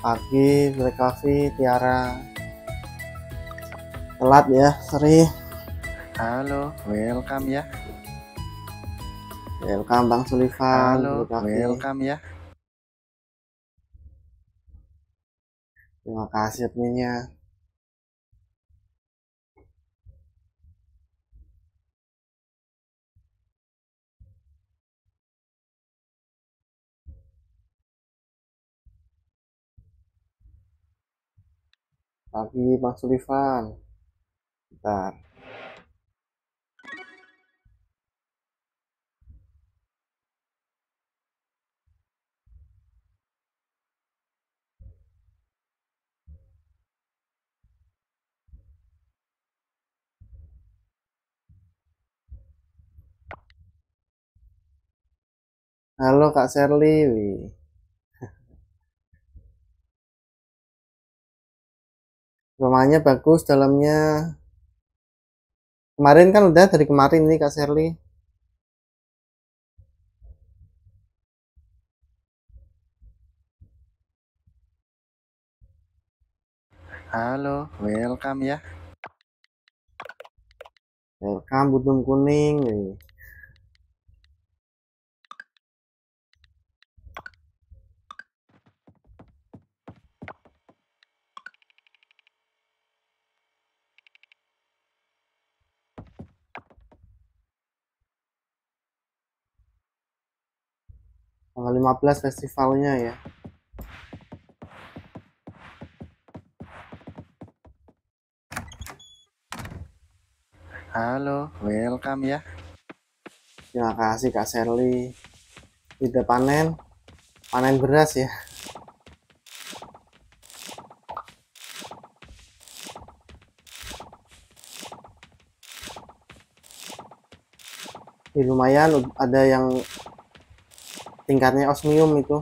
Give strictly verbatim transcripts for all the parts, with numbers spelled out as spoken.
pagi, Black Coffee, Tiara. Telat ya, sorry. Halo, welcome ya. Welcome Bang Sullivan. Halo, welcome ya. Terima kasih adminnya. Pagi Bang Sullivan. Bentar. Halo Kak Sherly. Wih. Rumahnya bagus, dalamnya. Kemarin kan udah dari kemarin nih Kak Sherly. Halo, welcome ya. Welcome Budung Kuning nih. Tanggal lima belas festivalnya ya. Halo, welcome ya. Terima kasih Kak Sherly. Tidak panen, panen beras ya. Ini lumayan ada yang tingkatnya osmium itu.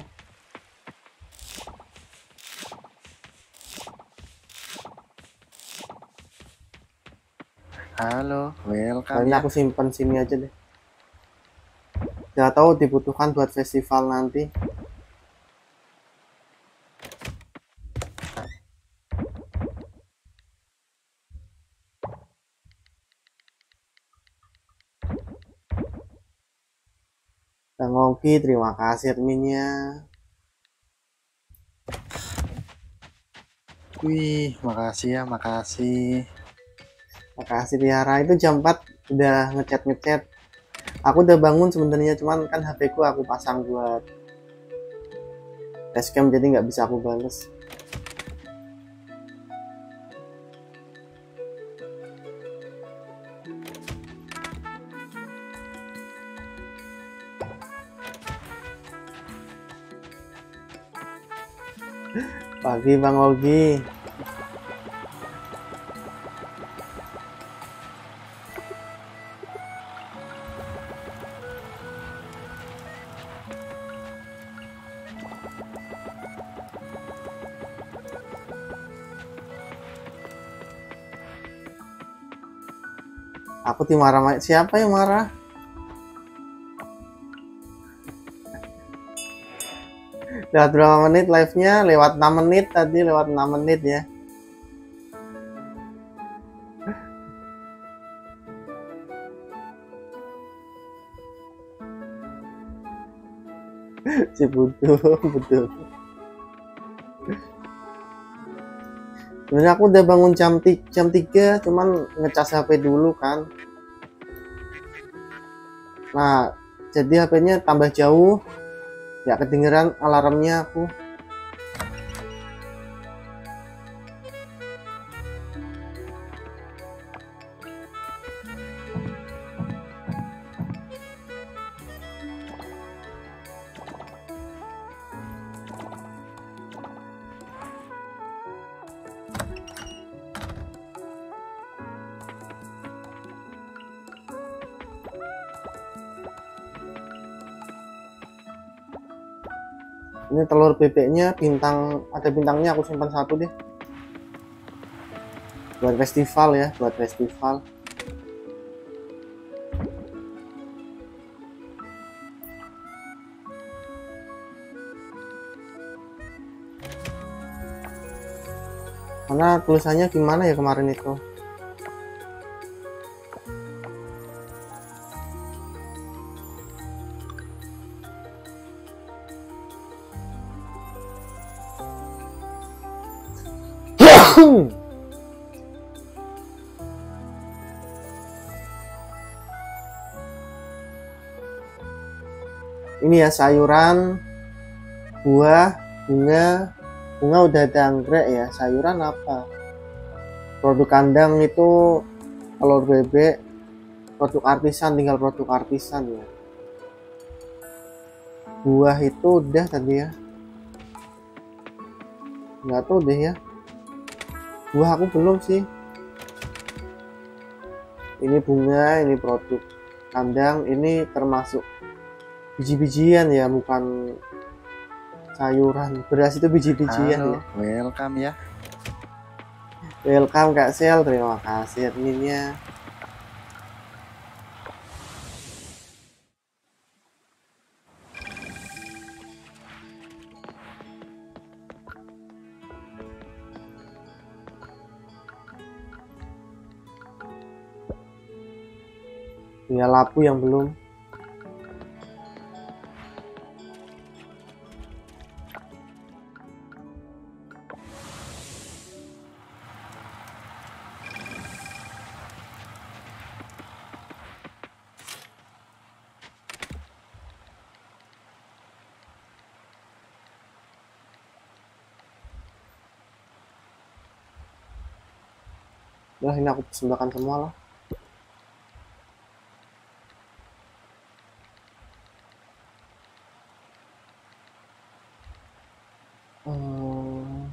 Halo, welcome Kali ini ya. aku simpan sini aja deh. Tidak tahu dibutuhkan buat festival nanti. Bang Ogi, terima kasih adminnya. Wih, makasih ya, makasih. Makasih Tiara. Itu jam empat udah ngechat-ngechat. Aku udah bangun sebenarnya, cuman kan H P ku aku pasang buat facecam jadi nggak bisa aku bales. Pagi Bang Ogi. Aku dimarah, siapa yang marah? Lewat berapa menit live-nya? Lewat enam menit tadi, lewat enam menit ya. Si butuh, butuh. Sebenarnya aku udah bangun jam tiga, jam tiga, cuman ngecas H P dulu kan. Nah, jadi H P-nya tambah jauh, ya kedengeran alarmnya aku. Ini telur bebeknya bintang, ada bintangnya aku simpan satu deh. Buat festival ya, buat festival. Karena tulisannya gimana ya kemarin itu. Ini ya sayuran, buah, bunga. Bunga udah ada anggrek ya. Sayuran apa? Produk kandang itu telur bebek. Produk artisan tinggal produk artisan ya. Buah itu udah tadi ya. Nggak tahu deh ya. Buah aku belum sih. Ini bunga, ini produk kandang, ini termasuk biji-bijian ya, bukan sayuran. Beras itu biji-bijian Halo, ya. welcome ya. Welcome Kak Sel, terima kasih adminnya. Tinggal labu yang belum. Nah, ini aku persembahkan semua lah. Hmm.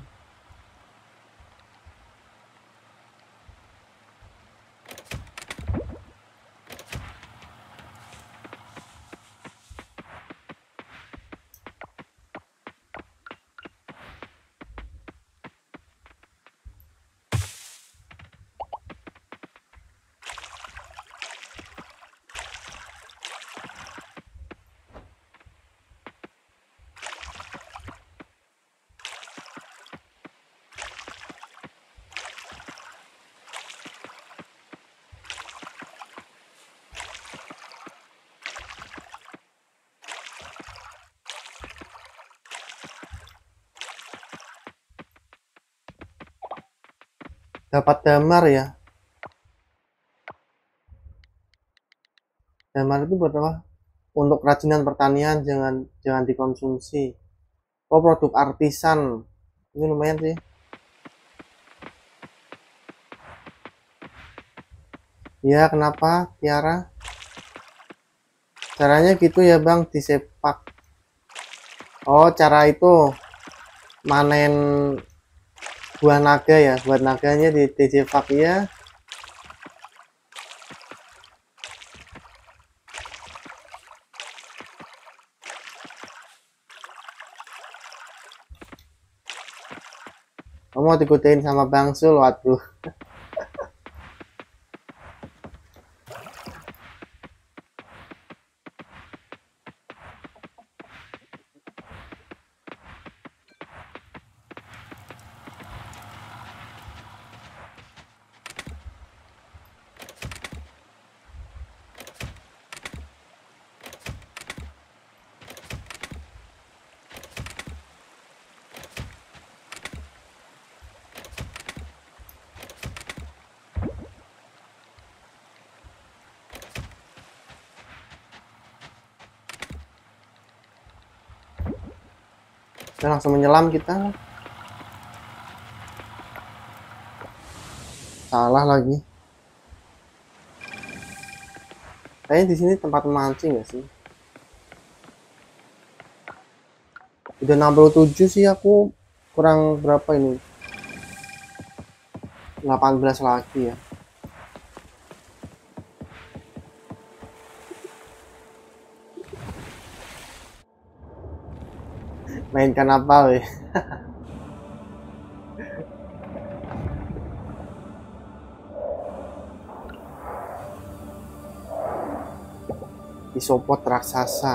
Dapat damar ya. Damar itu buat apa? Untuk kerajinan pertanian, jangan jangan dikonsumsi. Oh, produk artisan. Ini lumayan sih. Ya, kenapa Tiara? Caranya gitu ya Bang, disepak. Oh, cara itu manen buah naga ya. Buat naganya di disepak ya. Kamu mau digodain sama Bang Sul, waduh. Kita langsung menyelam kita. Salah lagi. Kayaknya di sini tempat memancing gak sih? Udah enam puluh tujuh sih aku, kurang berapa ini? delapan belas lagi ya. Mainkan apa weh? Isopod raksasa.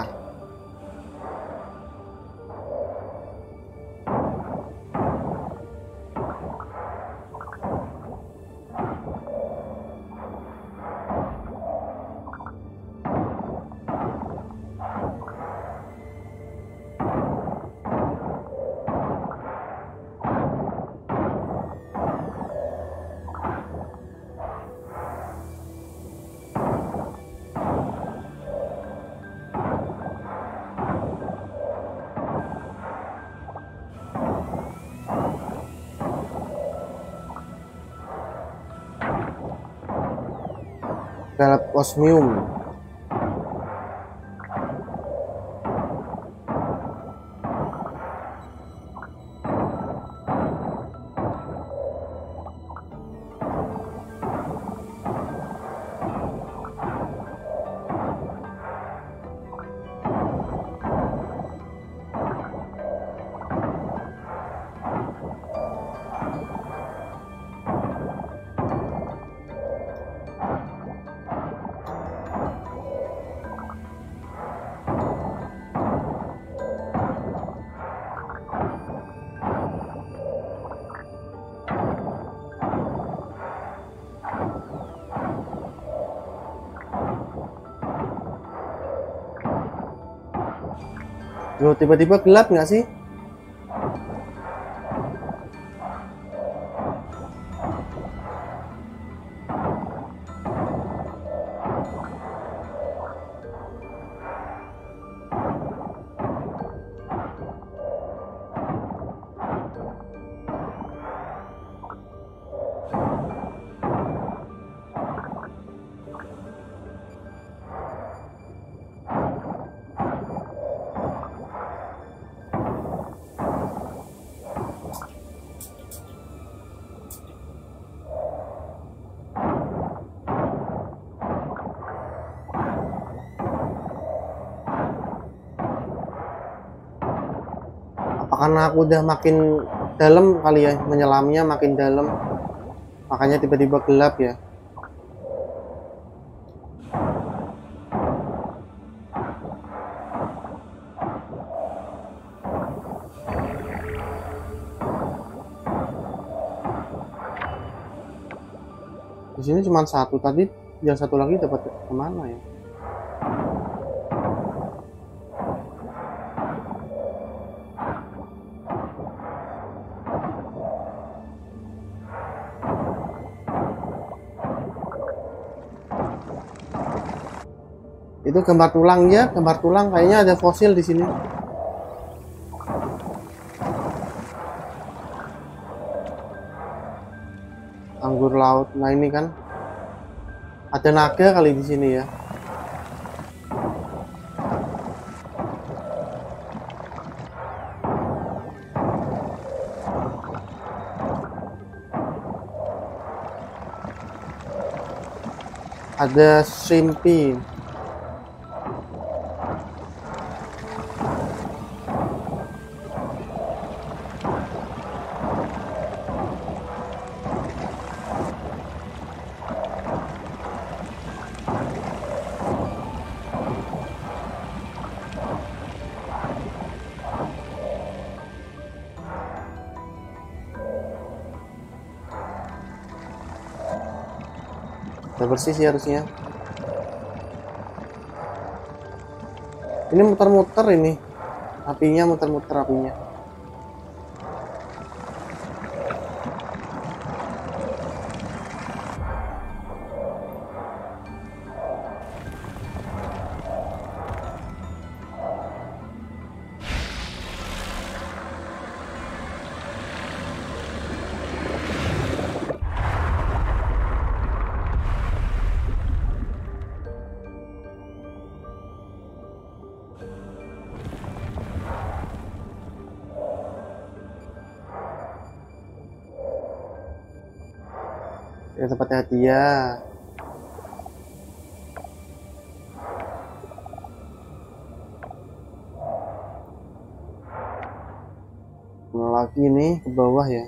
Galap osmium. Loh, tiba-tiba gelap nggak sih? Karena aku udah makin dalam kali ya, menyelamnya makin dalam, makanya tiba-tiba gelap ya. Di sini cuma satu, tadi yang satu lagi dapat kemana ya? Itu gambar tulang ya, gambar tulang, kayaknya ada fosil di sini. Anggur laut. Nah, ini kan ada naga kali di sini ya. Ada shrimpi. Udah bersih sih harusnya. Ini muter-muter ini. Apinya muter-muter apinya. Ya, tempat hadiah. Lagi nih ke bawah ya.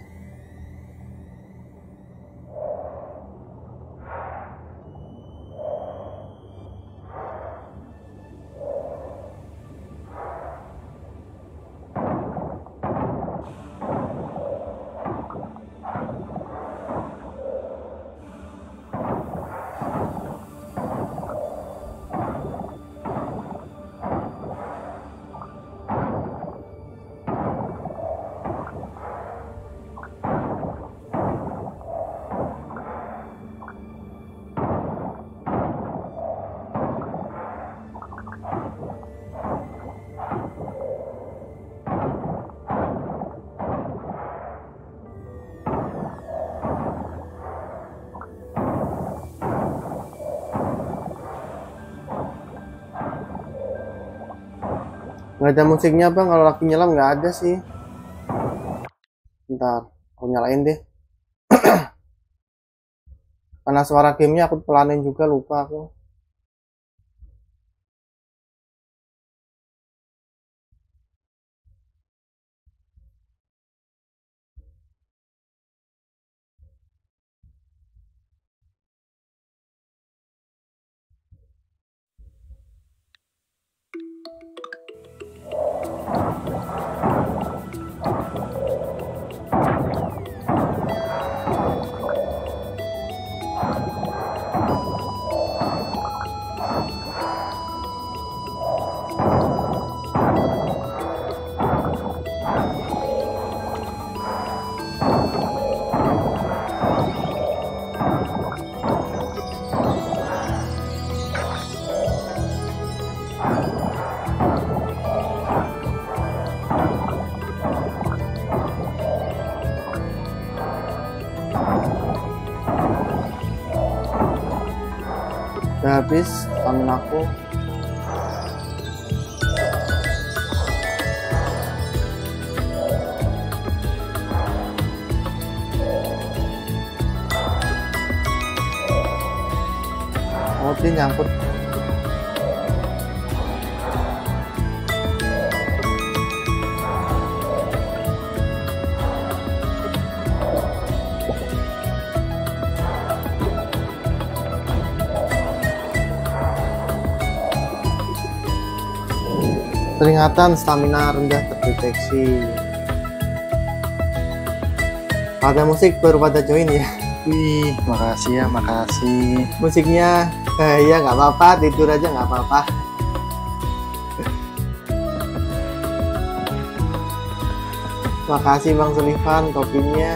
Nggak ada musiknya bang, kalau lagi nyelam nggak ada sih. Bentar, aku nyalain deh. Karena suara gamenya aku pelanin juga, lupa aku. Udah habis stamina aku. Oh, dia nyangkut. Peringatan stamina rendah terdeteksi. Ada musik baru pada join ya. Wih, makasih ya, makasih. Musiknya eh, ya nggak apa-apa, tidur aja nggak apa-apa. Makasih Bang Sulifan kopinya.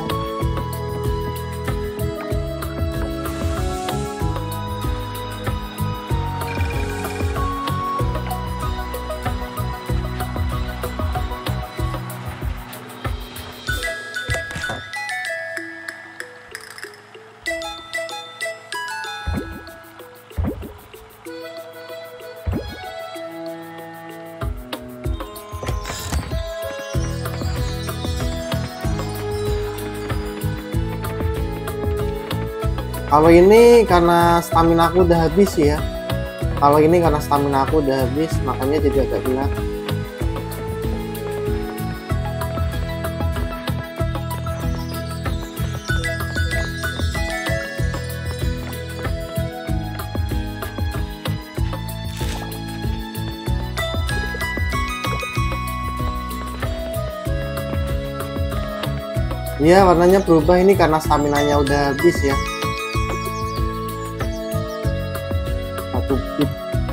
Kalau ini karena stamina aku udah habis ya. Kalau ini karena stamina aku udah habis, makanya jadi agak gelap. Iya, warnanya berubah ini karena stamina-nya udah habis ya. Satu bit.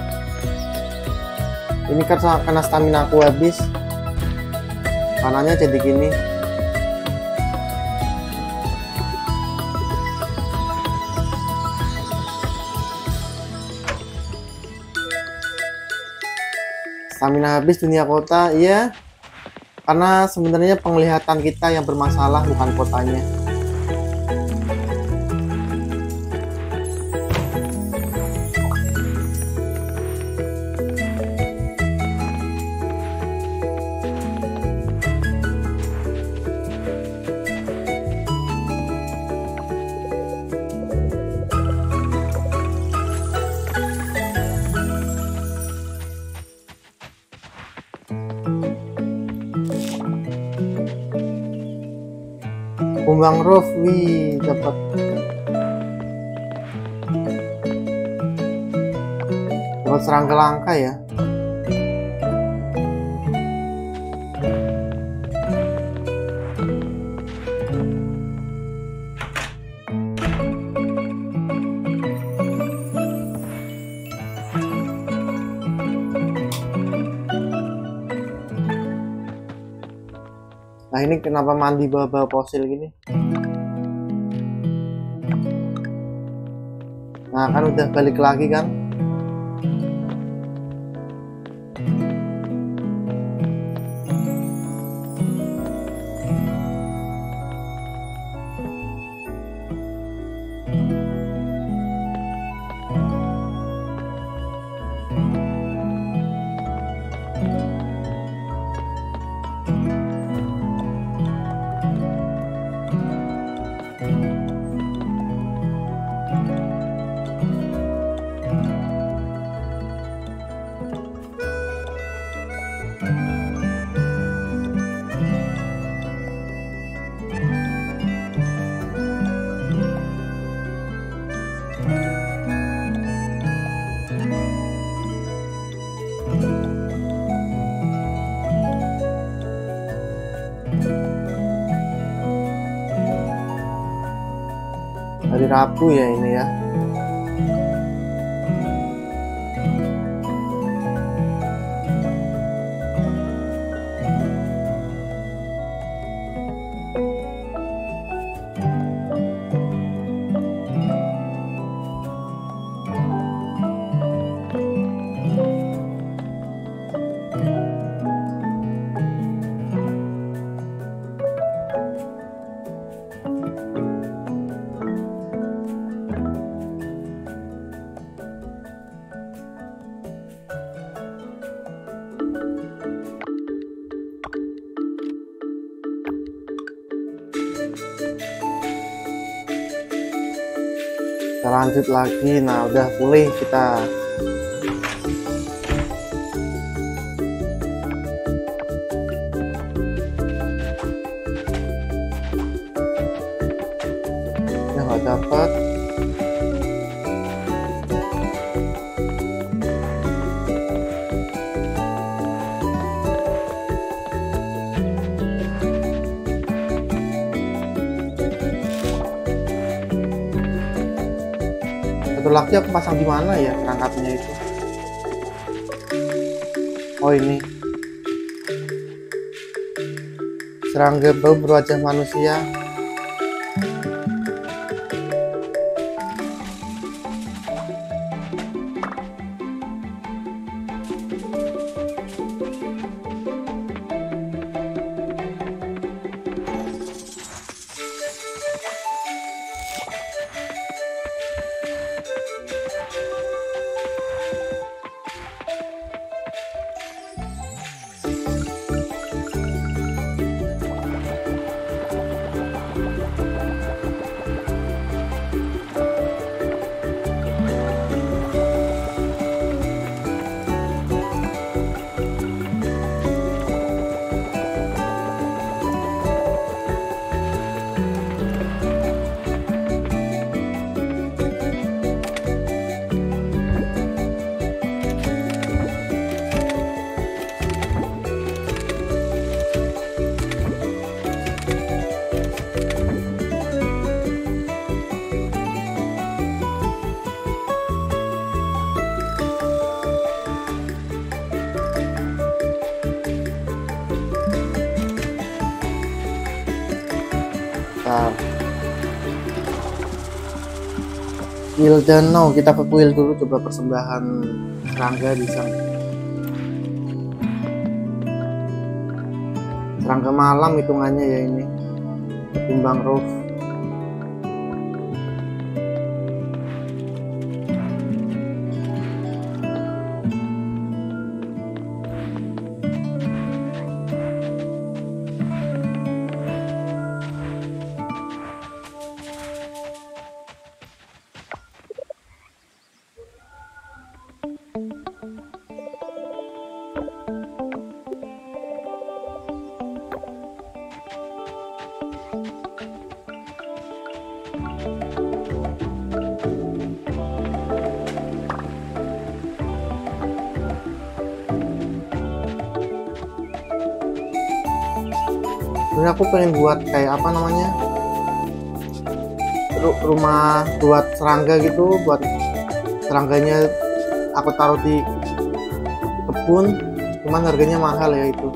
Ini kan karena stamina aku habis. Warnanya jadi gini. Stamina habis dunia kota, iya. Karena sebenarnya penglihatan kita yang bermasalah, bukan kotanya. Kumbang roof, wih, dapat. Dapat serangga langka ya. Nah, ini kenapa mandi bawa-bawa fosil gini? Nah, kan udah balik lagi kan? Hari Rabu ya ini ya. Kita lanjut lagi. Nah udah pulih kita. Ya nggak dapat. Satu lagi aku pasang di mana ya perangkatnya itu? Oh ini. Serangga bau berwajah manusia. Bentar. Wildano, kita ke kuil dulu, coba persembahan serangga di sana. Serangga malam hitungannya ya ini, timbang roof. Sebenarnya aku pengen buat kayak apa namanya, rumah buat serangga gitu, buat serangganya aku taruh di kebun, cuman harganya mahal ya itu.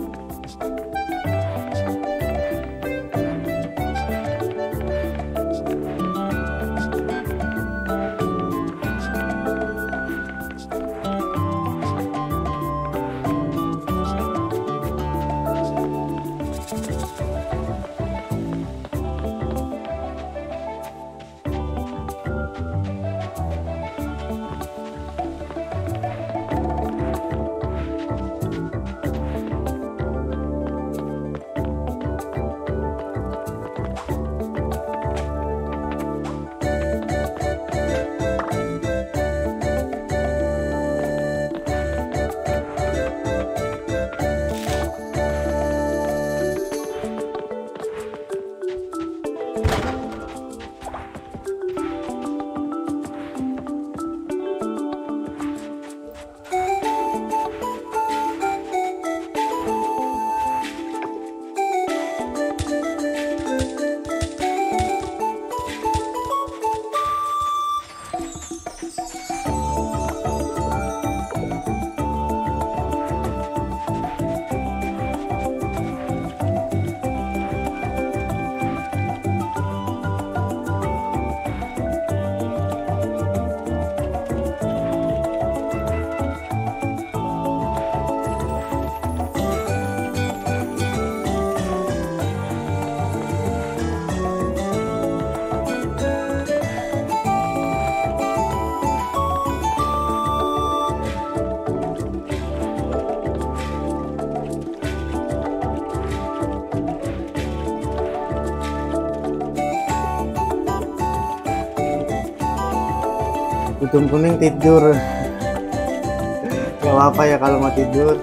hidung kuning tidur. Gak apa-apa ya kalau mau tidur.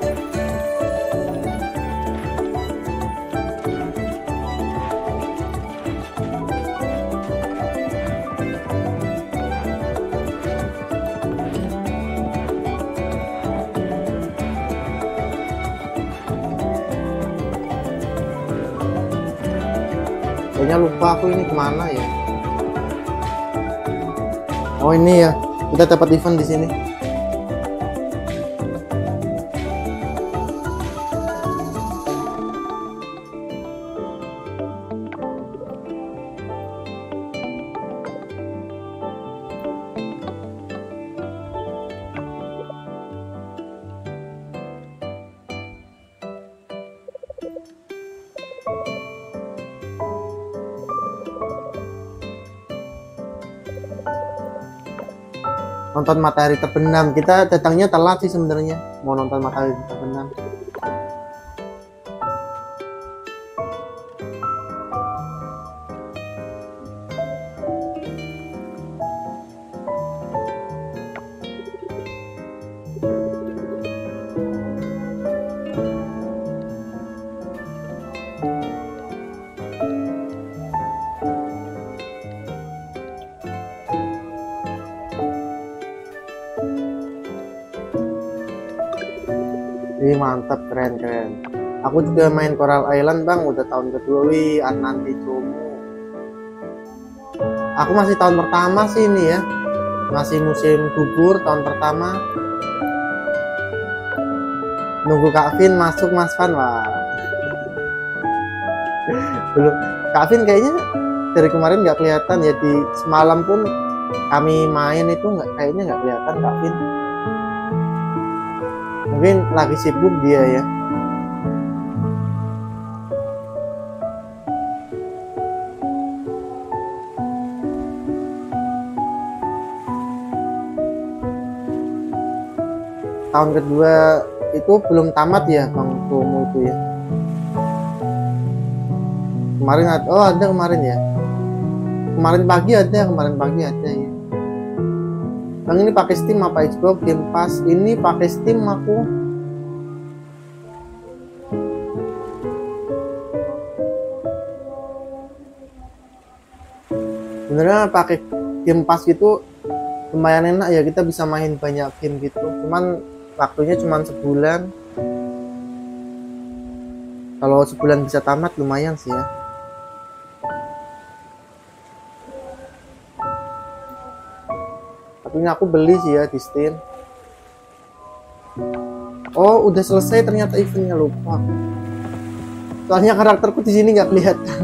Kayaknya lupa aku ini kemana ya. Oh ini ya, kita dapat event di sini. Nonton matahari terbenam. Kita datangnya telat sih sebenarnya, mau nonton matahari terbenam. Wih mantap, keren keren. Aku juga main Coral Island bang, udah tahun kedua. Wih nanti Comu. Aku masih tahun pertama sih ini ya, masih musim gugur tahun pertama. Nunggu Kak Vin masuk Mas Van. Wah belum. Kak Vin kayaknya dari kemarin nggak kelihatan ya, di semalam pun kami main itu nggak, kayaknya nggak kelihatan Kak Vin. Mungkin lagi sibuk dia ya. Tahun kedua itu belum tamat ya Bang Tomo itu ya. Kemarin ada, oh ada kemarin ya. Kemarin pagi ada, kemarin pagi ada ya. Bang ini pakai Steam apa Xbox Game Pass? Ini pakai Steam aku. Sebenarnya pakai Game Pass gitu lumayan enak ya, kita bisa main banyak game gitu. Cuman waktunya cuma sebulan. Kalau sebulan bisa tamat lumayan sih ya. Ini aku beli sih ya di Steam. Oh udah selesai ternyata eventnya, lupa. Soalnya karakterku di sini nggak kelihatan.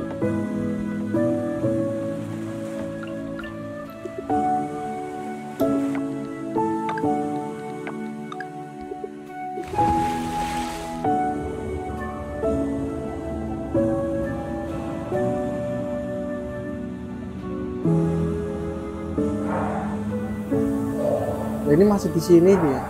Nah, ini masih di sini dia.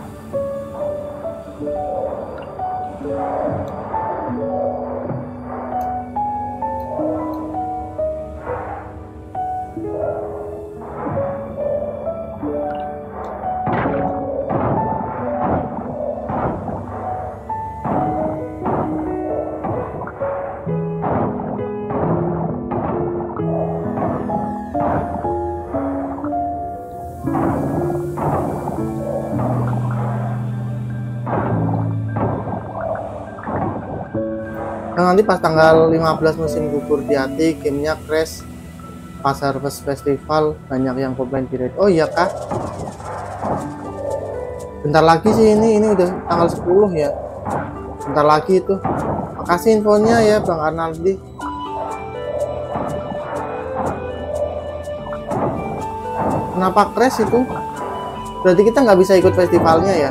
Nah, nanti pas tanggal lima belas musim gugur di hati, gamenya crash pas Harvest Festival, banyak yang komplain di Reddit. Oh iya kah? Bentar lagi sih ini, ini udah tanggal sepuluh ya. Bentar lagi itu. Makasih infonya ya Bang Arnaldi. Kenapa crash itu? Berarti kita nggak bisa ikut festivalnya ya?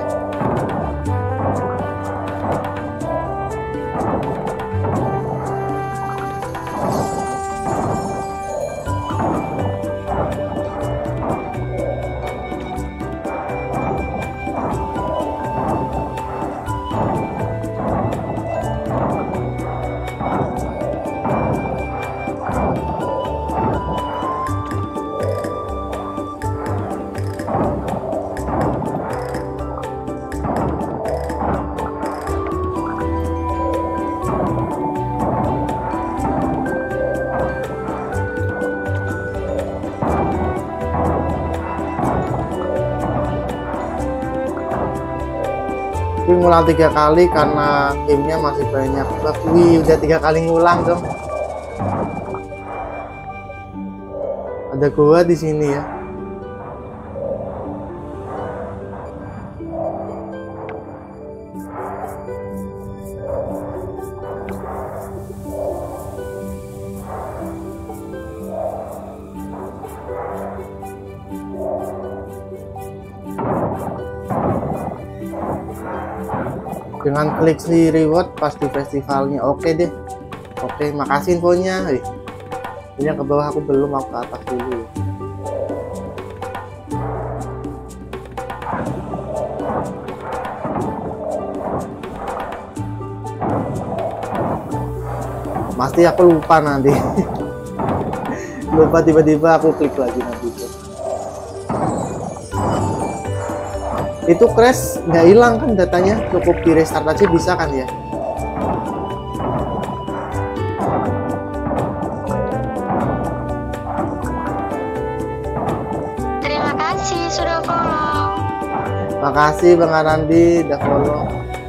Tapi ngulang tiga kali karena gamenya masih banyak bug. Wih, udah tiga kali ngulang dong. Ada gua di sini ya. Dengan klik si reward pas di festivalnya. Oke deh, oke, makasih infonya. Ih, ini yang ke bawah aku belum, aku ke atas dulu. Pasti aku lupa nanti. Lupa tiba-tiba aku klik lagi nanti. Itu crash nggak hilang kan datanya, cukup di restart aja bisa kan ya? Terima kasih sudah follow. Makasih Bang Arandi udah follow.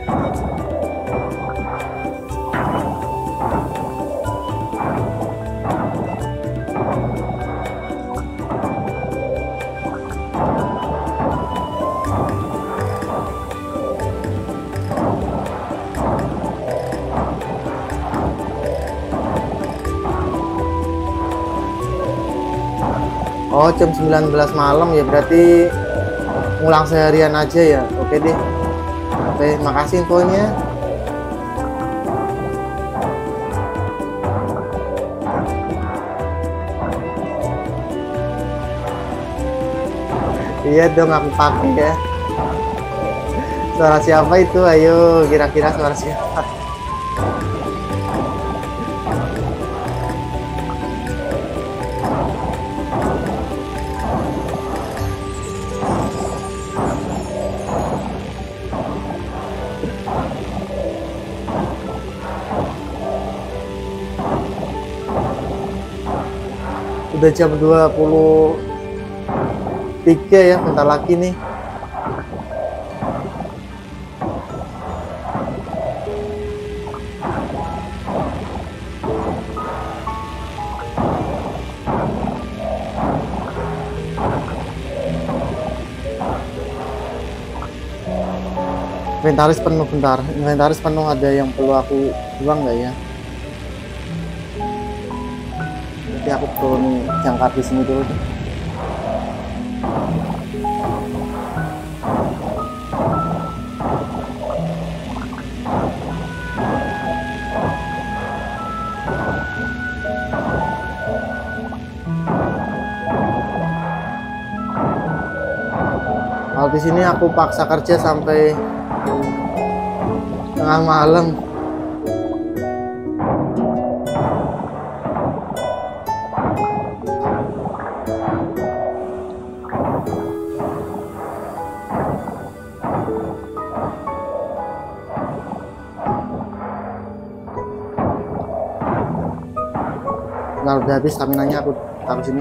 Oh, jam sembilan belas malam ya, berarti ngulang seharian aja ya. Oke deh. Oke, makasih infonya. Iya dong, aku pakai ya. Suara siapa itu? Ayo, kira-kira suara siapa? Udah jam dua puluh tiga ya, bentar lagi nih. Inventaris penuh, bentar. Inventaris penuh, ada yang perlu aku buang nggak ya? Nanti aku turun jangkar di sini dulu. Kalau di sini aku paksa kerja sampai tengah malam. Kalau udah habis stamina-nya aku taruh sini.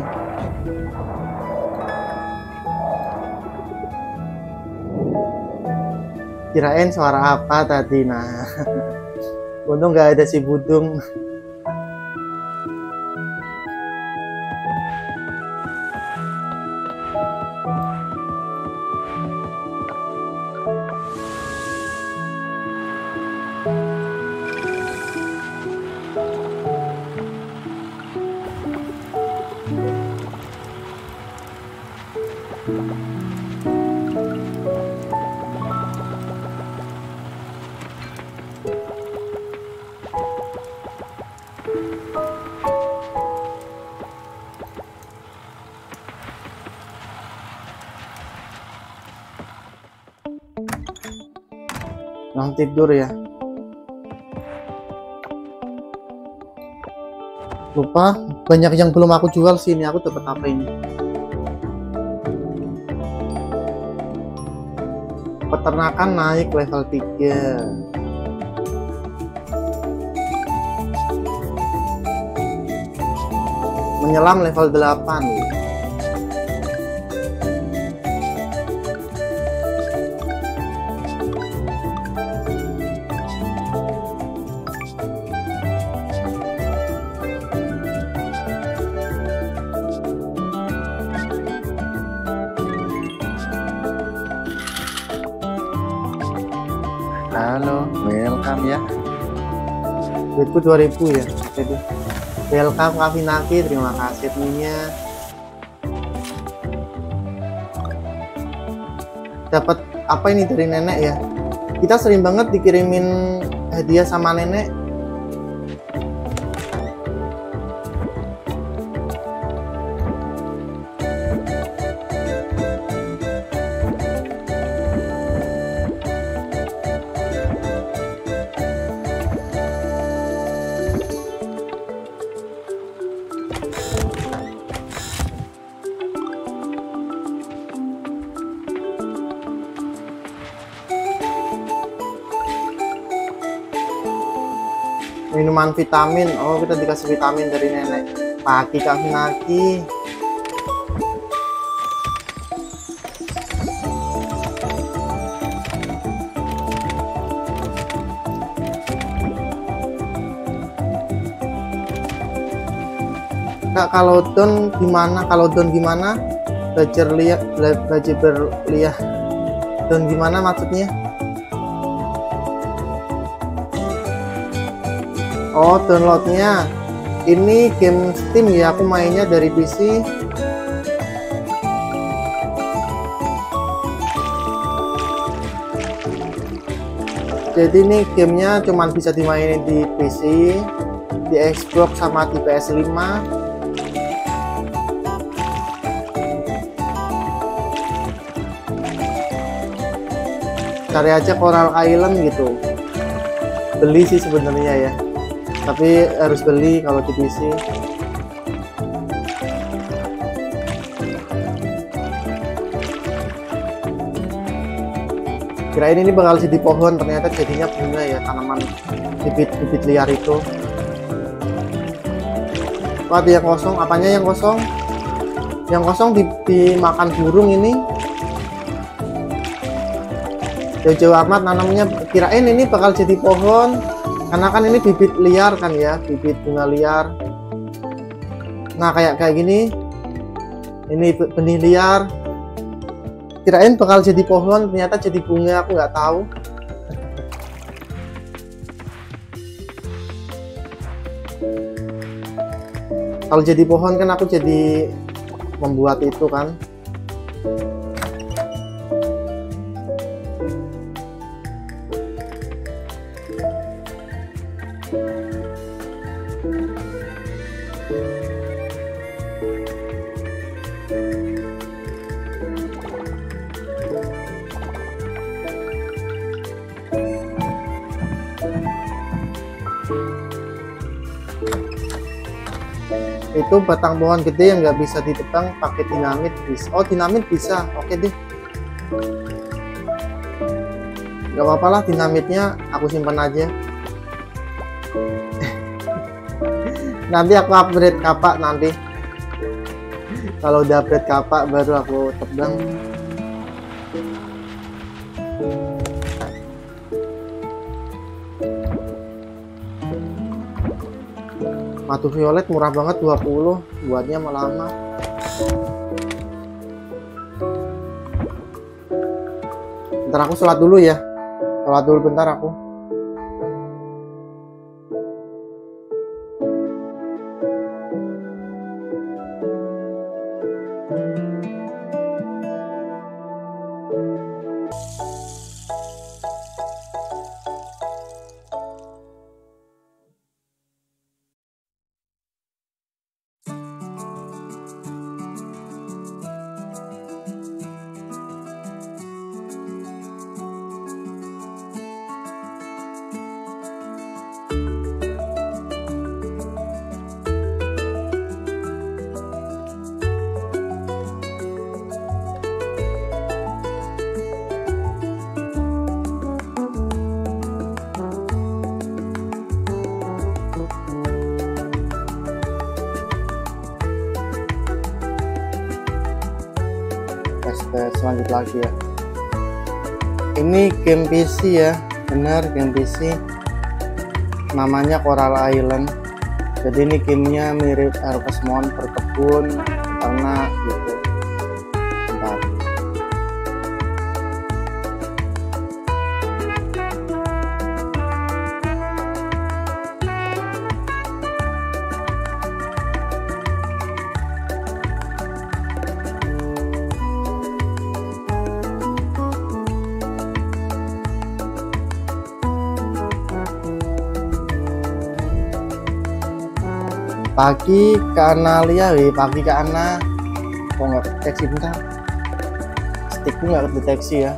Kirain suara apa tadi? Nah, untung nggak ada si Budung. Nah, tidur ya. Lupa, banyak yang belum aku jual sini. Aku dapat apa ini? Peternakan naik level tiga. Menyelam level delapan. ya. Duitku dua ribu ya. Oke deh. Welcome Kavinaki, terima kasih adminnya. Dapat apa ini dari nenek ya? Kita sering banget dikirimin hadiah sama nenek. Minuman vitamin, oh kita dikasih vitamin dari nenek. Pagi Kavinaki. Kak, kalau don gimana? Kalau don gimana? Belajar lihat, belajar berliah. Don gimana maksudnya? Oh, downloadnya ini game Steam ya, aku mainnya dari P C. Jadi ini gamenya cuman bisa dimainin di P C, di Xbox sama di P S lima. Cari aja Coral Island gitu. Beli sih sebenarnya ya, tapi harus beli kalau di P C. Kirain ini bakal jadi pohon, ternyata jadinya bunga ya, tanaman bibit-bibit liar itu. Wah, ada yang kosong. Apanya yang kosong? Yang kosong di, dimakan burung ini. Jauh-jauh amat nanamnya. Kirain ini bakal jadi pohon, karena kan ini bibit liar kan ya, bibit bunga liar. Nah, kayak kayak gini, ini benih liar. Kirain bakal jadi pohon, ternyata jadi bunga, aku nggak tahu. Kalau jadi pohon kan aku jadi membuat itu kan. Itu batang pohon gede yang nggak bisa ditebang pakai dinamit bisa. Oh, dinamit bisa, oke deh, nggak apa-apa lah, dinamitnya aku simpan aja. Nanti aku upgrade kapak nanti. Kalau udah upgrade kapak baru aku tebang. Madu violet murah banget, dua puluh, buatnya malah lama. Bentar aku sholat dulu ya. Sholat dulu bentar aku. Tes lanjut lagi ya. Ini game P C ya, benar game P C. Namanya Coral Island. Jadi ini gamenya mirip Harvest Moon, berkebun, ternak gitu. Bentar. Pagi ke Analia, wih, pagi ke Ana. Kok nggak kedeteksi, bentar. Stickku nggak kedeteksi ya.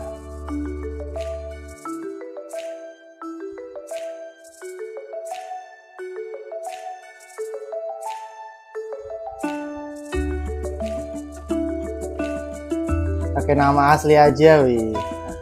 Pakai nama asli aja, wih.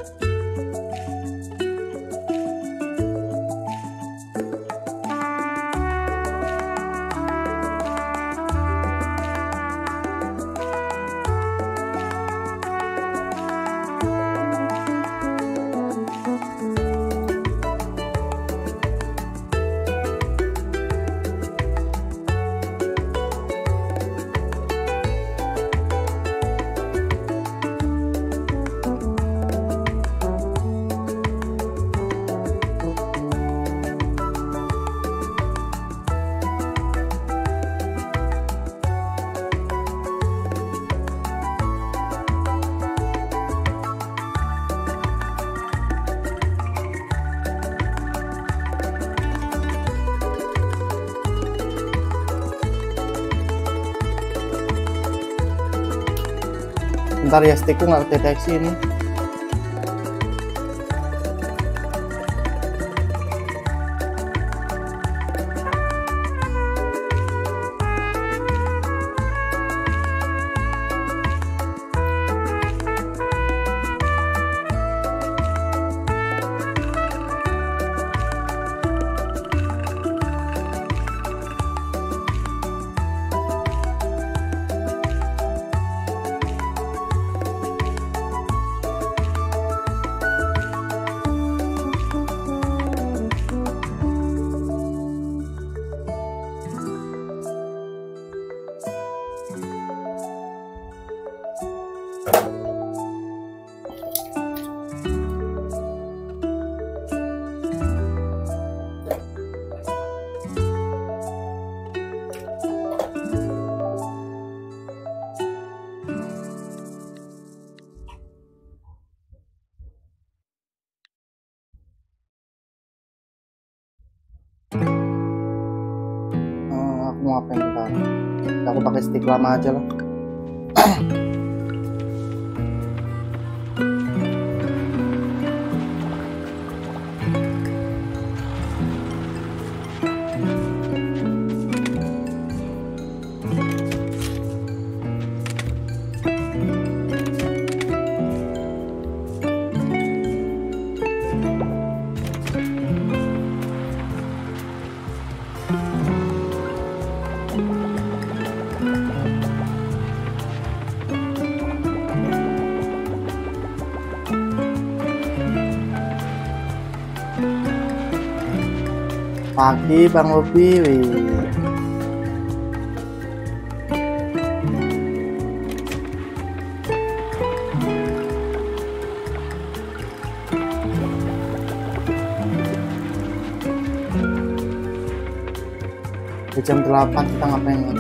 Bentar ya, stickku nggak deteksi ini. Mau apa yang bentar, aku pakai stick lama aja lah. Pagi Bang Obi, wih. Di jam delapan kita ngapain lagi?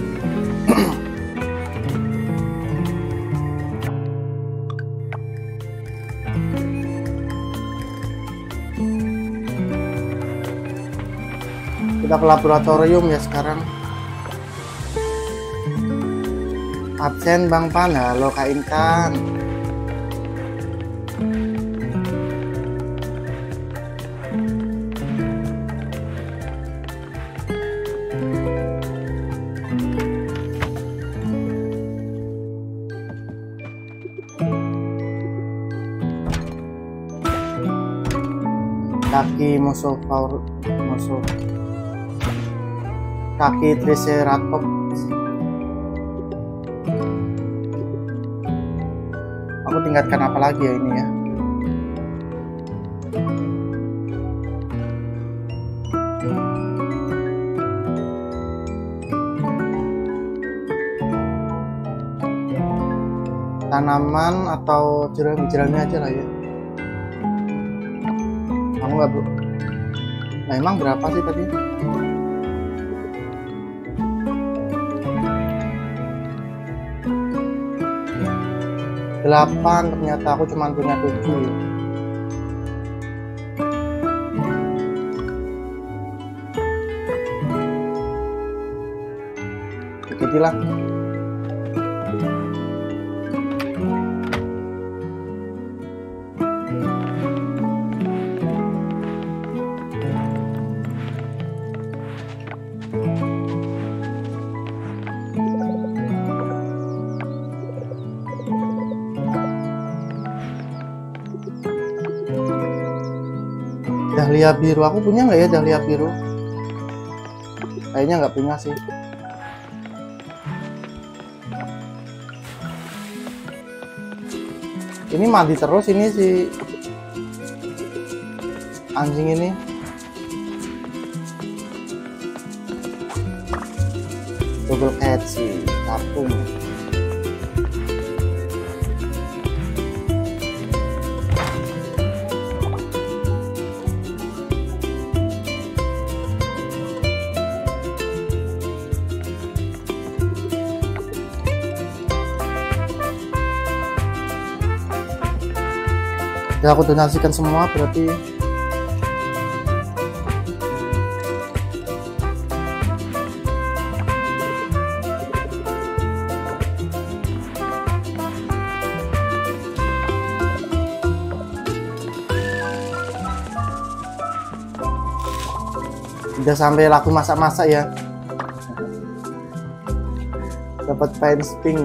Kita ke laboratorium ya sekarang. Absen Bang Pan, halo Kak Intan. Kaki musuh power musuh kaki Triceratops. Aku tingkatkan apa lagi ya ini ya? Tanaman atau jerami-jerami aja lah ya. Kamu nggak bu? Nah, emang berapa sih tadi? Delapan, ternyata aku cuma punya tujuh ya. lagi lah. Dahlia biru, aku punya nggak ya dahlia biru? Kayaknya nggak punya sih. Ini mandi terus ini si anjing ini. Double head sih, capung. Ya, aku donasikan semua berarti. Udah sampai laku masak-masak ya. Dapat paint pink.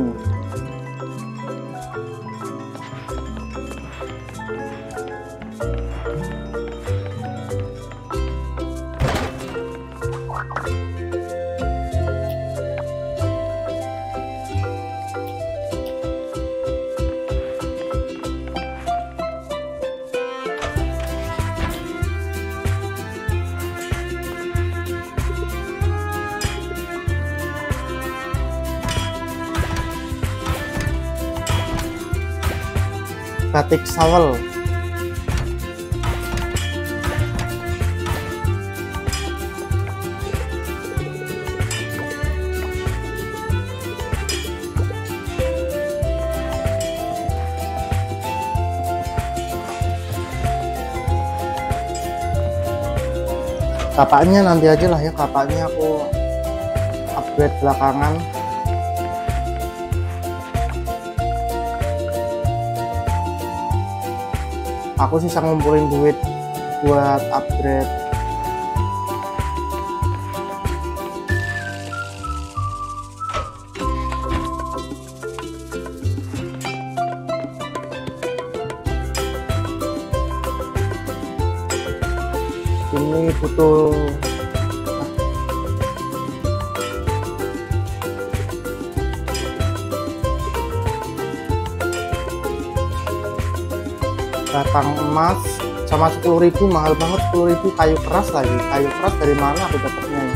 Batik sawel. Kapaknya nanti aja lah ya, kapaknya aku upgrade belakangan. Aku sisa ngumpulin duit buat upgrade. Ini butuh batang emas sama sepuluh ribu, mahal banget sepuluh ribu. Kayu keras lagi, kayu keras dari mana aku dapatnya ya?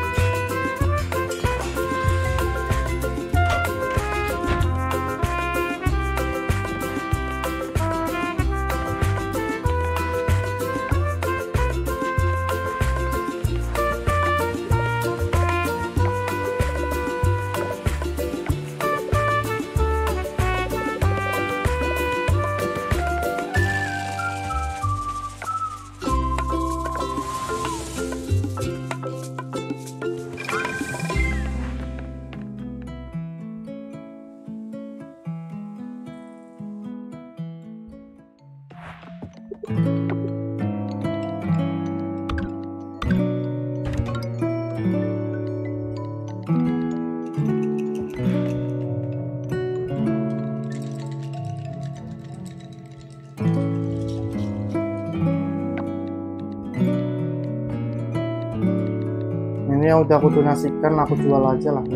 Ini yang udah aku donasikan, aku jual aja lah ya.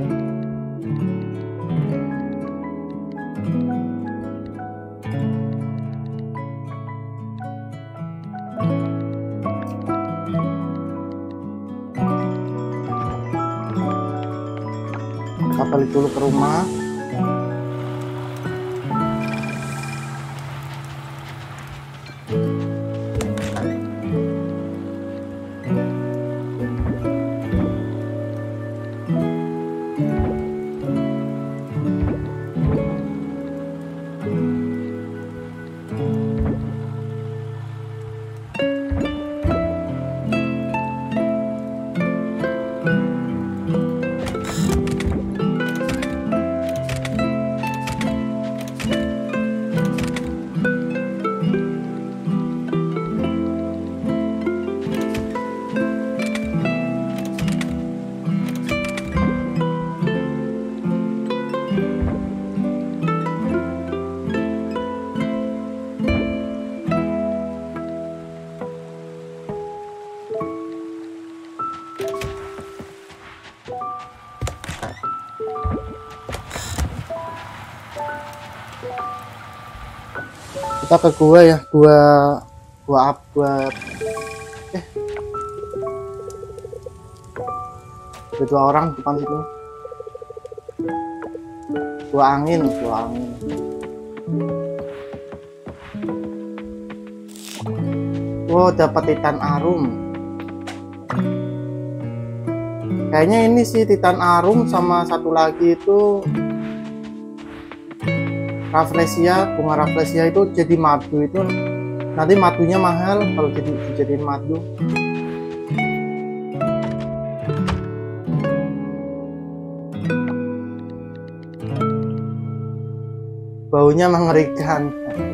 Kita balik dulu ke rumah. Kita ke gua ya, gua gua up gua eh ada dua orang depan situ. Gua angin, gua angin. Wow, dapat Titan Arum. Kayaknya ini sih Titan Arum sama satu lagi itu Rafflesia. Bunga Rafflesia itu jadi madu, itu nanti madunya mahal kalau jadi dijadiin madu. Baunya mengerikan.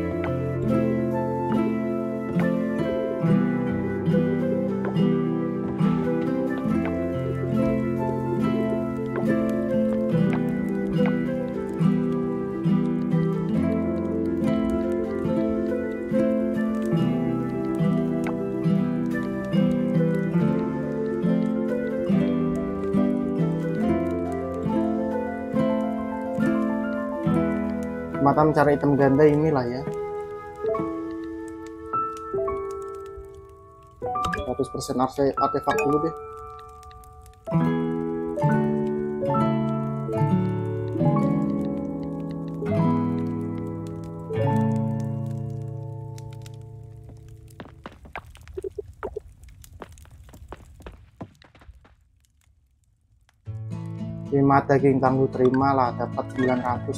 Mata mencari item ganda inilah ya. seratus persen artefak dulu deh. lima daging tangguh terima lah, dapat sembilan ratus.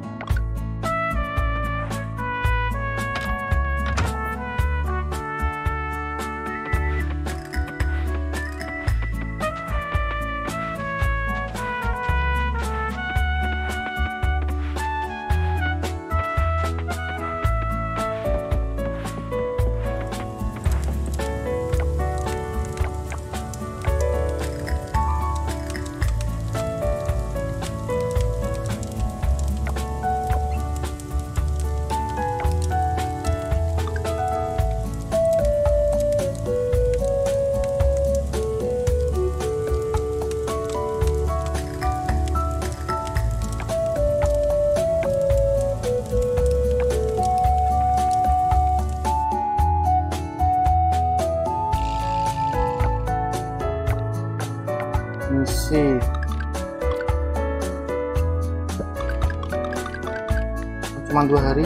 Misi cuma dua hari.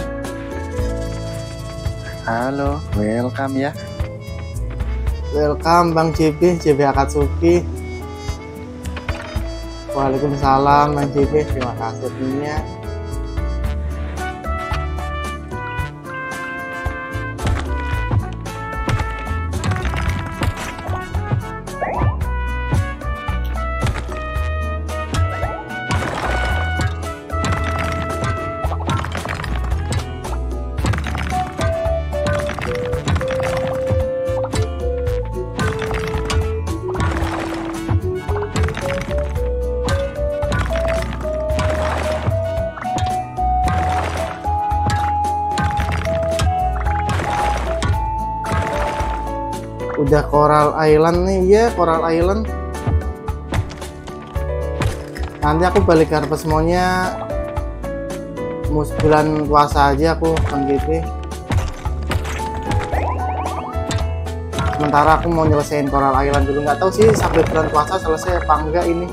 Halo, welcome ya. Welcome Bang J B, J B Akatsuki. Waalaikumsalam Bang J B, terima kasih punya. Udah Coral Island nih ya, Coral Island. Nanti aku balik ke Harvest Moon-nya mus bulan puasa aja aku Bang G P. Sementara aku mau nyelesain Coral Island dulu, nggak tahu sih sampai bulan puasa selesai apa enggak ini.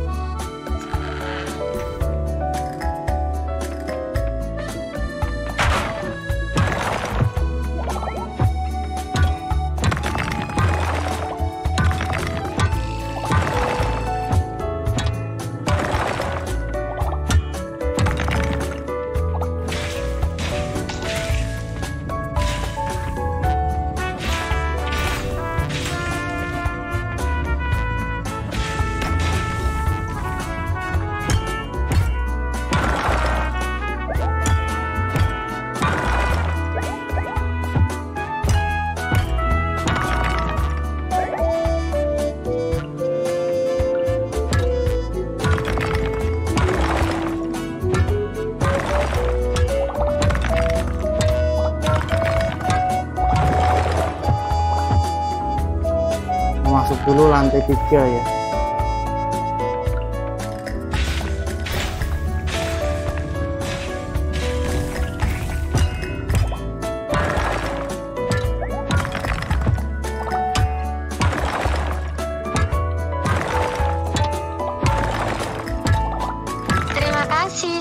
Masuk dulu lantai tiga ya.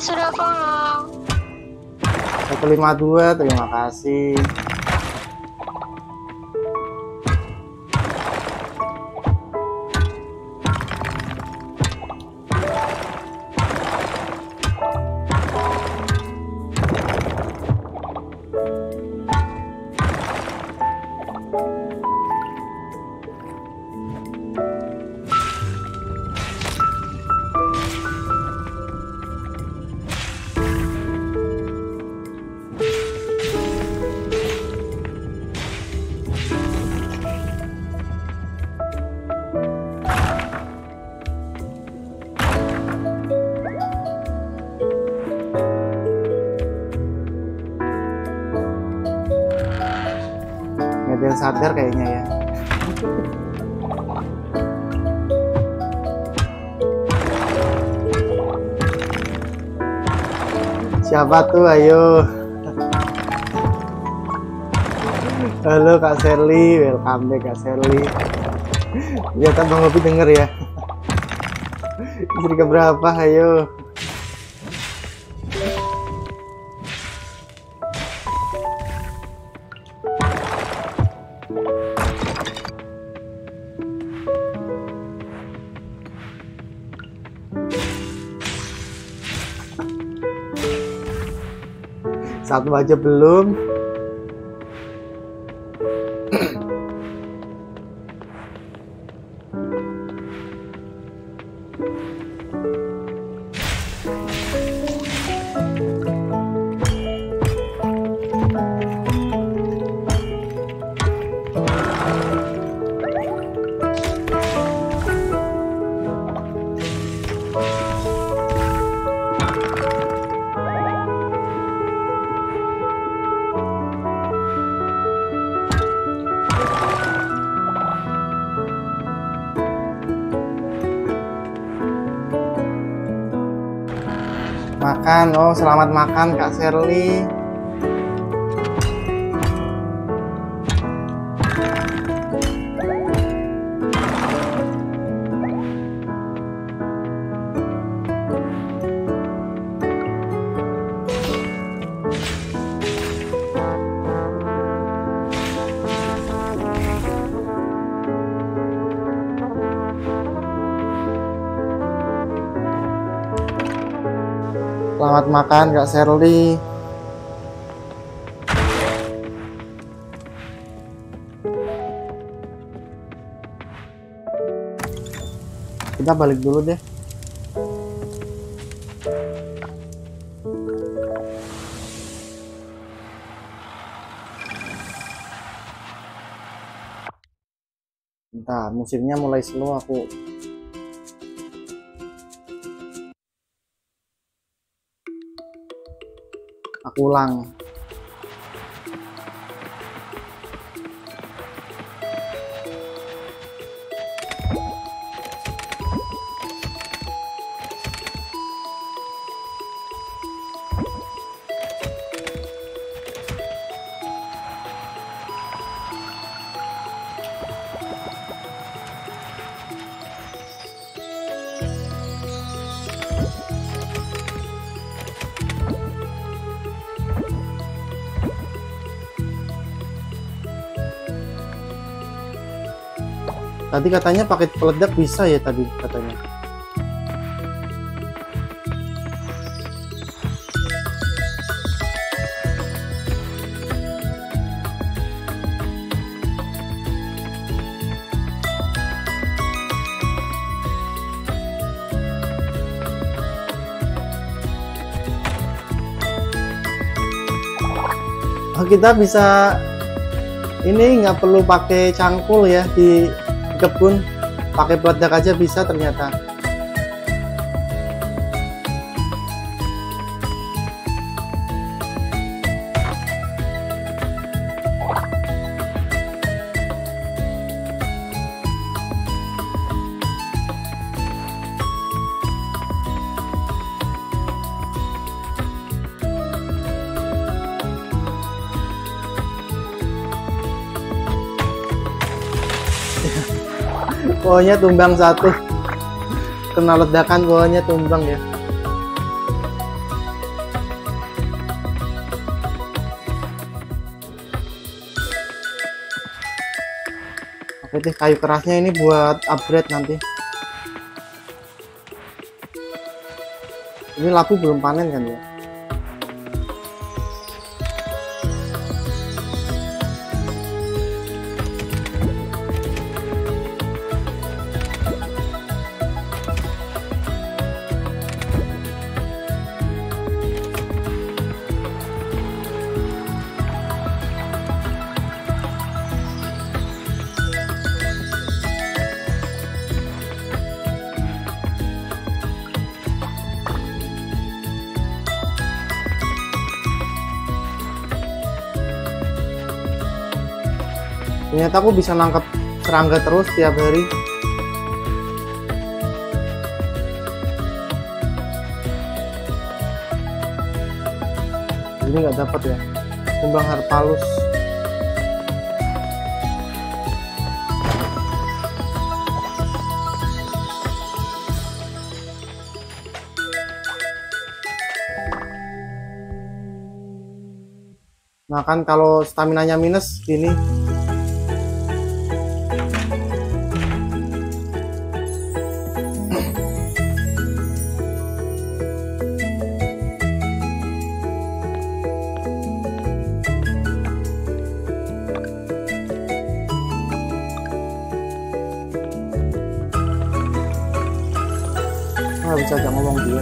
sudah follow. seratus lima puluh dua, terima kasih. Nggak ada yang sadar kayaknya ya. Siapa tuh, ayo. Halo Kak Sherly, welcome back Kak Sherly. Ternyata Bang Opi denger ya. Istri keberapa, ayo. Satu aja belum. Makan, oh selamat makan Kak Sherly. Selamat makan Kak Sherly. Kita balik dulu deh. Bentar, musiknya mulai slow aku. Aku ulang. Tadi katanya paket peledak bisa ya tadi katanya. Oh, kita bisa ini nggak perlu pakai cangkul ya di kebun, pakai peledak aja bisa ternyata. Pohonnya tumbang satu, kena ledakan pohonnya tumbang ya. Berarti kayu kerasnya ini buat upgrade nanti. Ini labu belum panen kan ya? Ternyata aku bisa nangkap serangga terus tiap hari. Ini nggak dapat ya, kumbang harpalus. Nah kan kalau stamina-nya minus gini. Nggak bisa aja ngomong dia.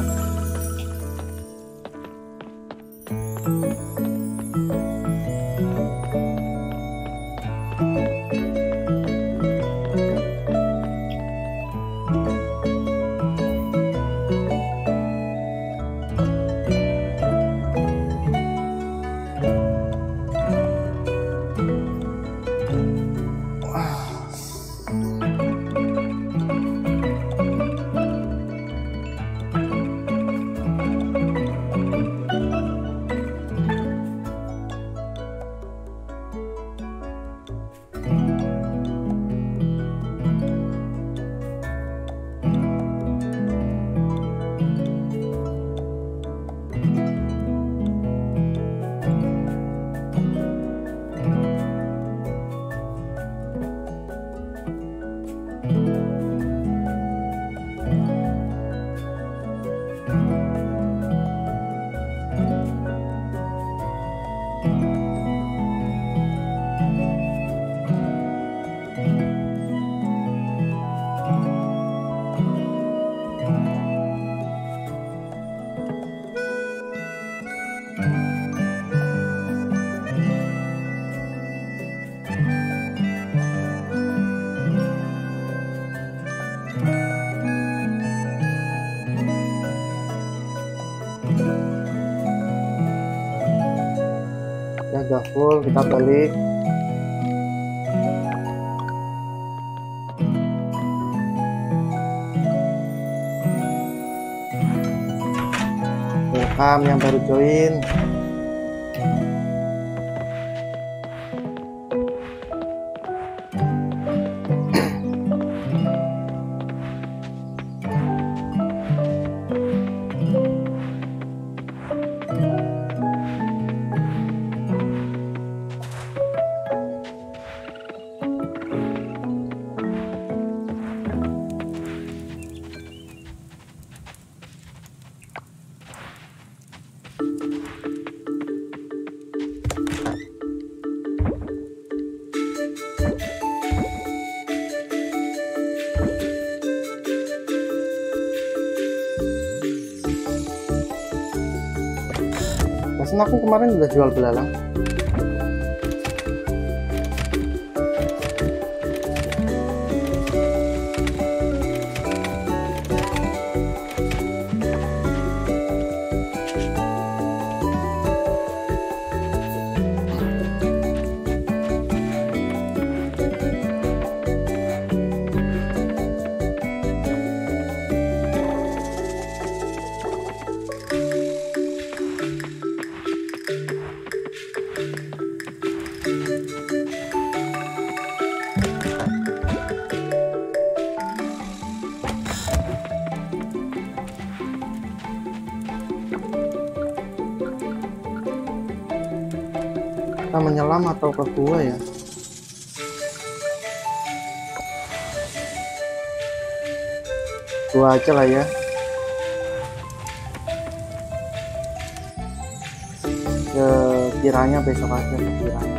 Ya udah full, kita balik. Welcome yang baru join. Pesan aku kemarin udah jual belalang. Kita menyelam atau ke gua ya? dua aja lah ya. Sekiranya besok aja, sekiranya.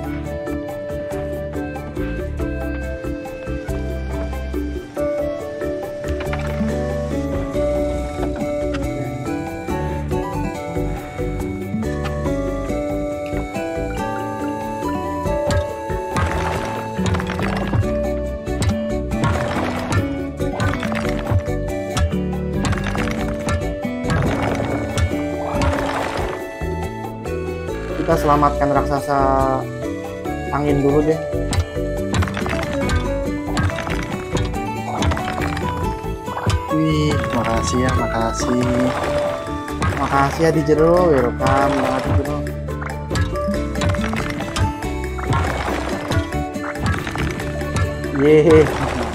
Kita selamatkan raksasa angin dulu deh. Wih, makasih ya, makasih. Makasih ya di jero, welcome banget di jero. Yeay.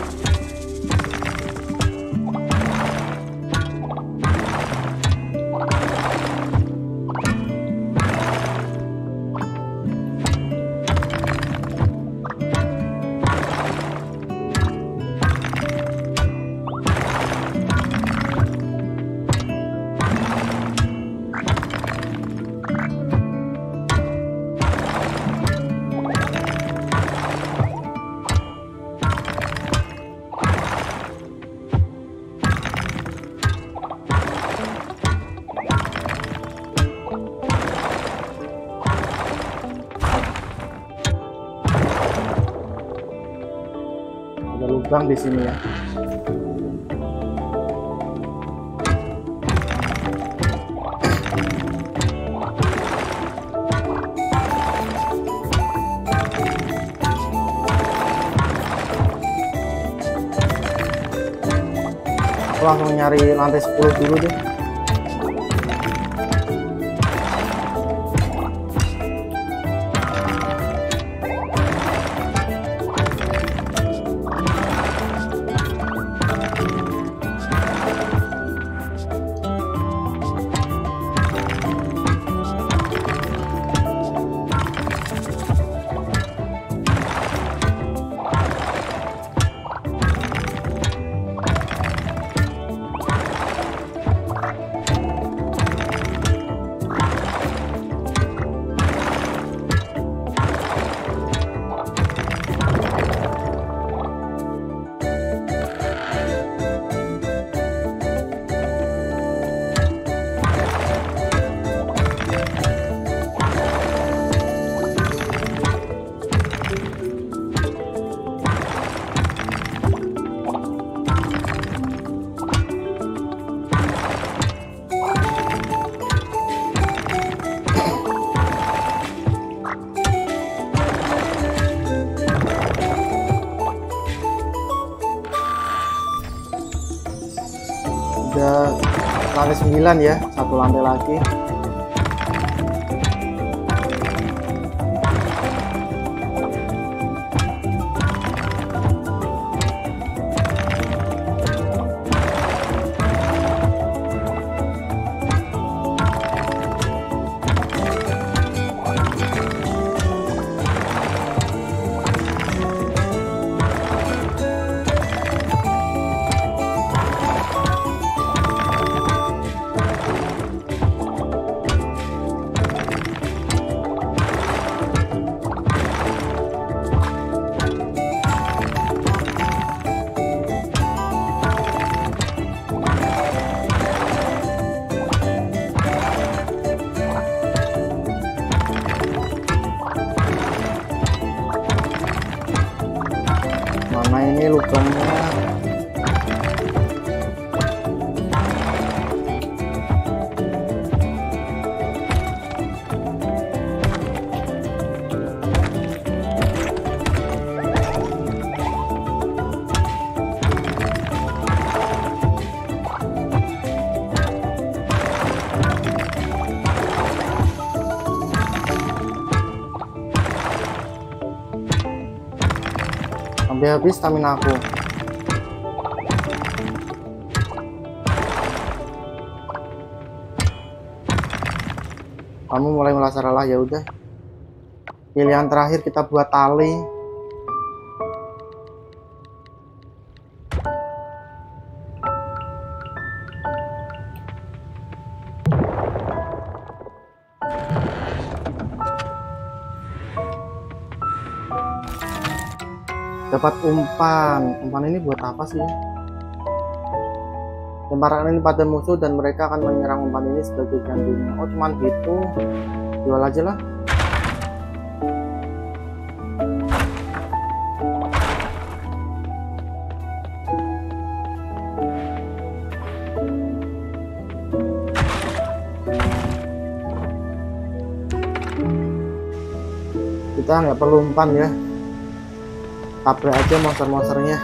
Ada lubang di sini ya. Aku langsung nyari lantai sepuluh dulu deh. Udah lantai sembilan ya, satu lantai lagi. Mana ini lubangnya? Sampai habis stamina aku. Kamu mulai merasa lelah, ya udah. Pilihan terakhir kita buat tali. Dapat umpan. Umpan ini buat apa sih? Lemparkan ini pada musuh dan mereka akan menyerang umpan ini sebagai gantinya. Oh, cuman gitu. Jual aja lah. Kita nggak perlu umpan ya, tabrak aja monster-monsternya.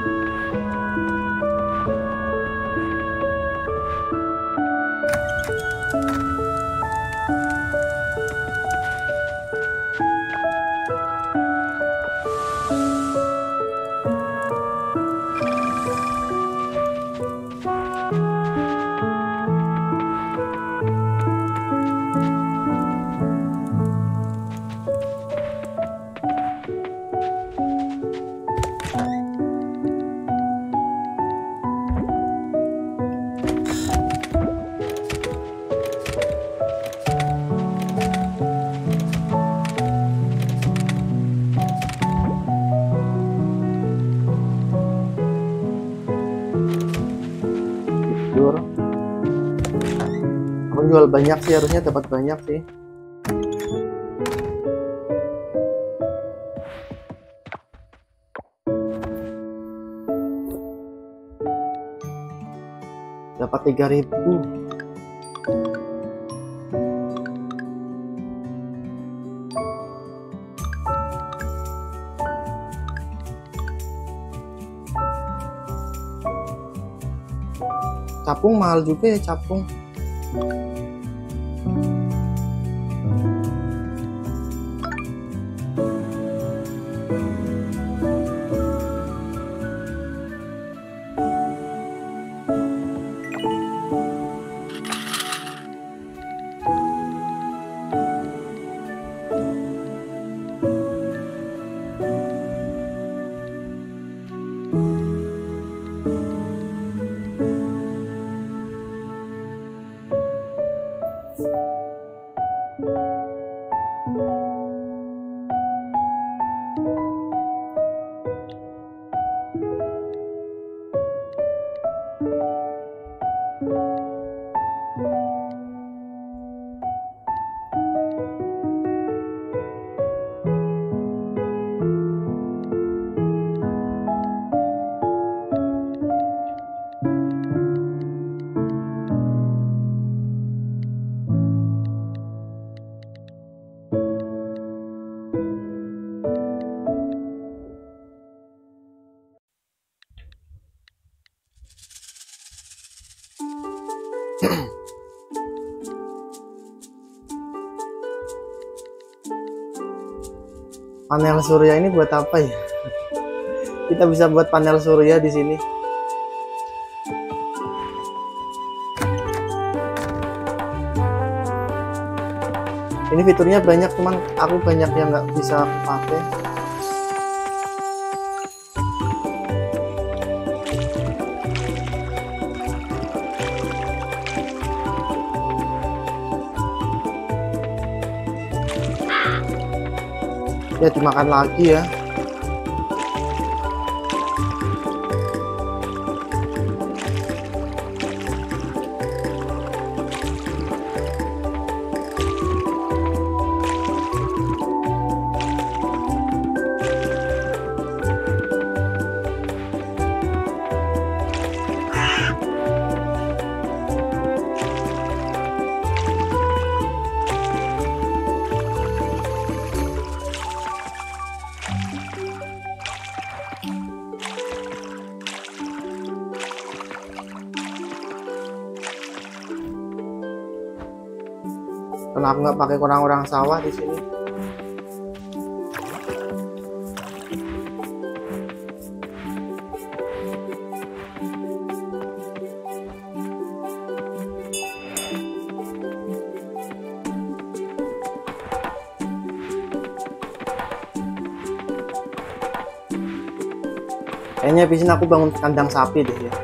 Aku jual banyak sih, harusnya dapat banyak sih. Dapat tiga ribu. Capung mahal juga ya, capung. Panel surya ini buat apa ya? Kita bisa buat panel surya di sini. Ini fiturnya banyak, cuman aku banyak yang nggak bisa aku pakai. Ya dimakan lagi ya. Kenapa nggak pakai orang-orang sawah di sini? Kayaknya di sini aku bangun kandang sapi deh ya.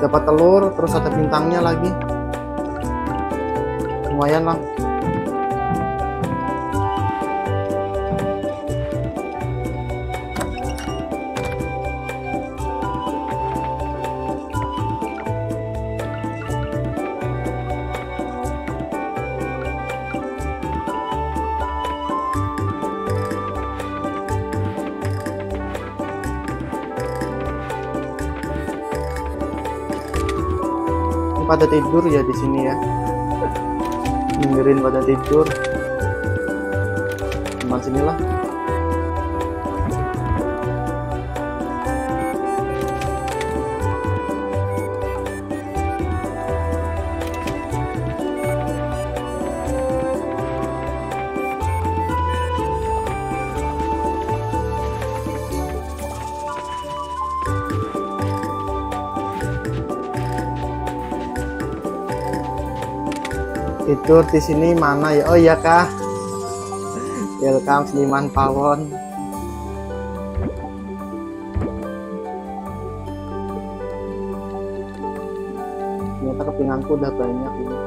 dapat telur, terus ada bintangnya lagi. Lumayan lah. Pada tidur ya di sini ya, dengerin pada tidur. Cuman sinilah. Tidur di sini mana ya? Oh iya kah? Welcome Seniman Pawon. Ternyata kepinganku udah banyak ini.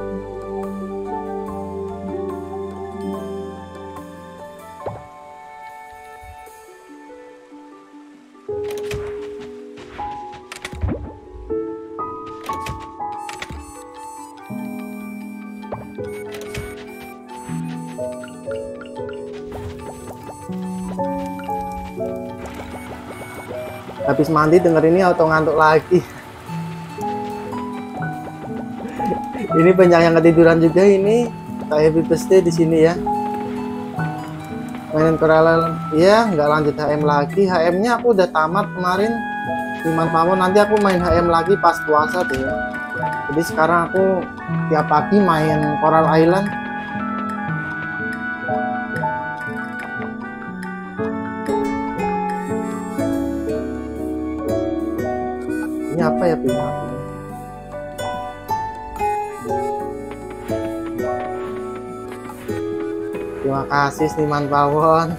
Habis mandi denger ini auto ngantuk lagi. Ini banyak yang ketiduran juga ini. Kayak happy birthday di sini ya. Mainin Coral ya, nggak lanjut H M lagi. H M-nya aku udah tamat kemarin. Cuman kamu nanti aku main H M lagi pas puasa deh ya. Jadi sekarang aku tiap pagi main Coral Island. Ini apa ya punya aku? Terima kasih Seniman Pawon.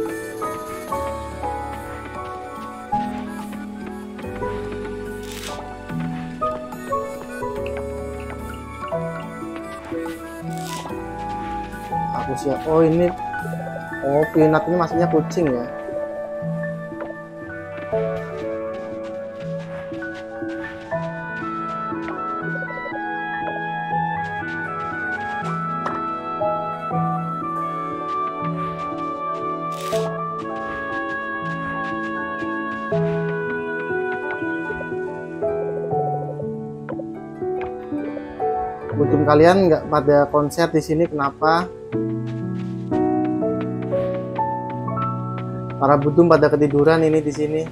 Aku siap. Oh ini, oh peanut ini maksudnya kucing ya. Budum kalian nggak pada konser di sini, kenapa? Para budum pada ketiduran ini di sini.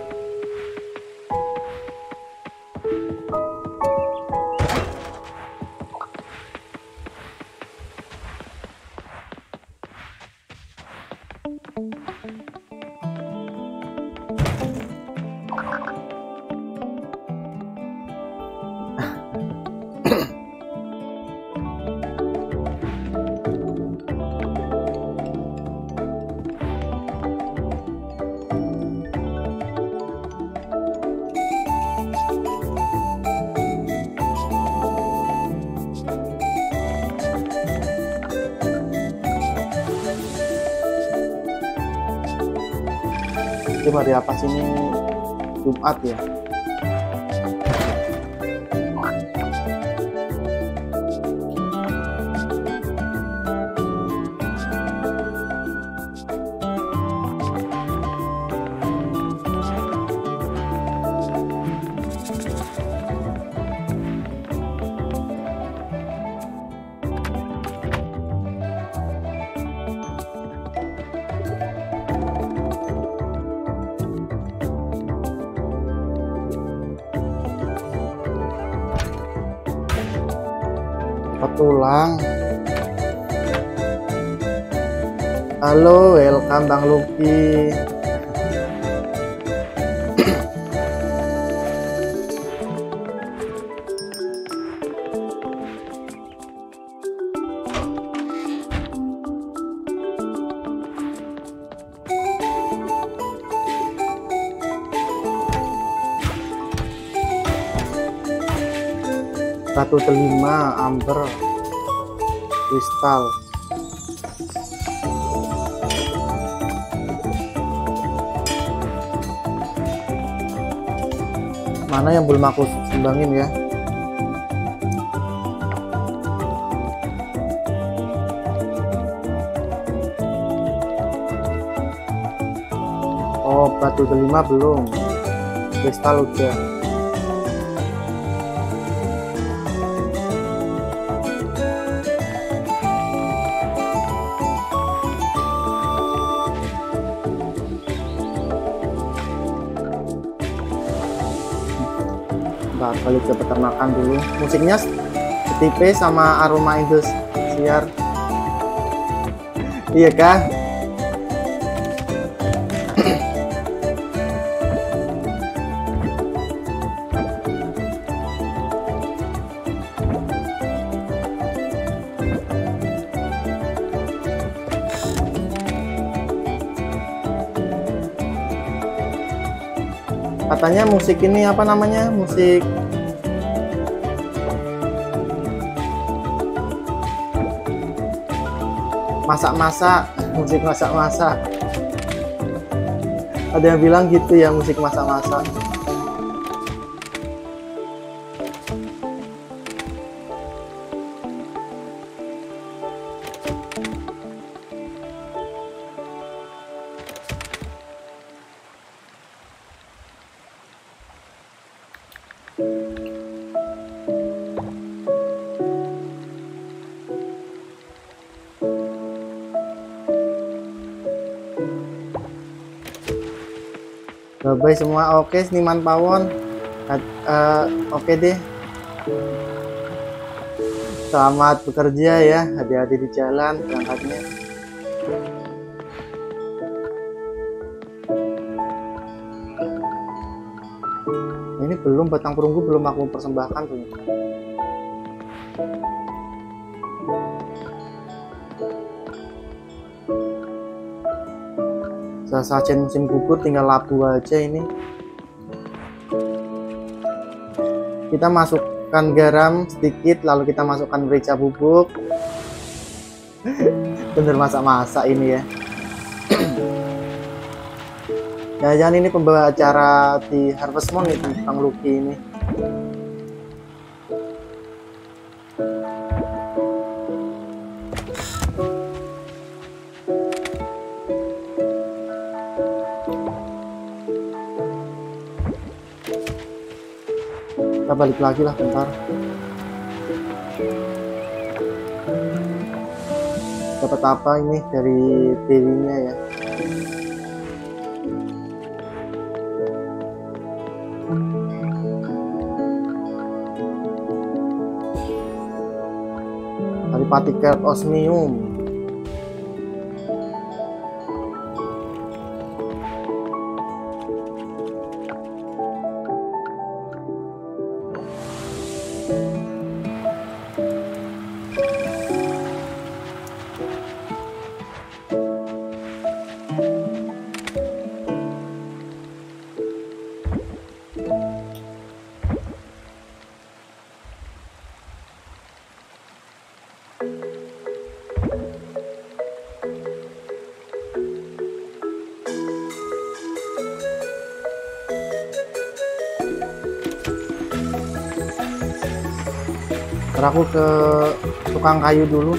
Ini hari apa sih ini? Jumat ya. Tulang. Halo, welcome Bang Luki. batu delima, amber, kristal. Mana yang belum aku sumbangin ya? Oh, batu delima belum, kristal udah. Bentar, balik ke peternakan dulu. Musiknya setipe sama aroma Indosiar. Iya kah? Katanya musik ini apa namanya, musik masak-masak, musik masak-masak. Ada yang bilang gitu ya, musik masak-masak. Bye semua. Oke, seniman pawon. Uh, Oke deh. Selamat bekerja ya. Hati-hati di jalan berangkatnya. Ini belum, batang perunggu belum aku persembahkan tuh. Sajen musim gugur, tinggal labu aja ini. Kita masukkan garam sedikit, lalu kita masukkan merica bubuk. Bener masak-masak ini ya. Jangan-jangan ini pembawa acara di Harvest Moon nih, Bang Lucky ini. Kita balik lagi lah bentar. Dapat apa ini dari dewinya ya? Dari partikel osmium. Aku ke tukang kayu dulu.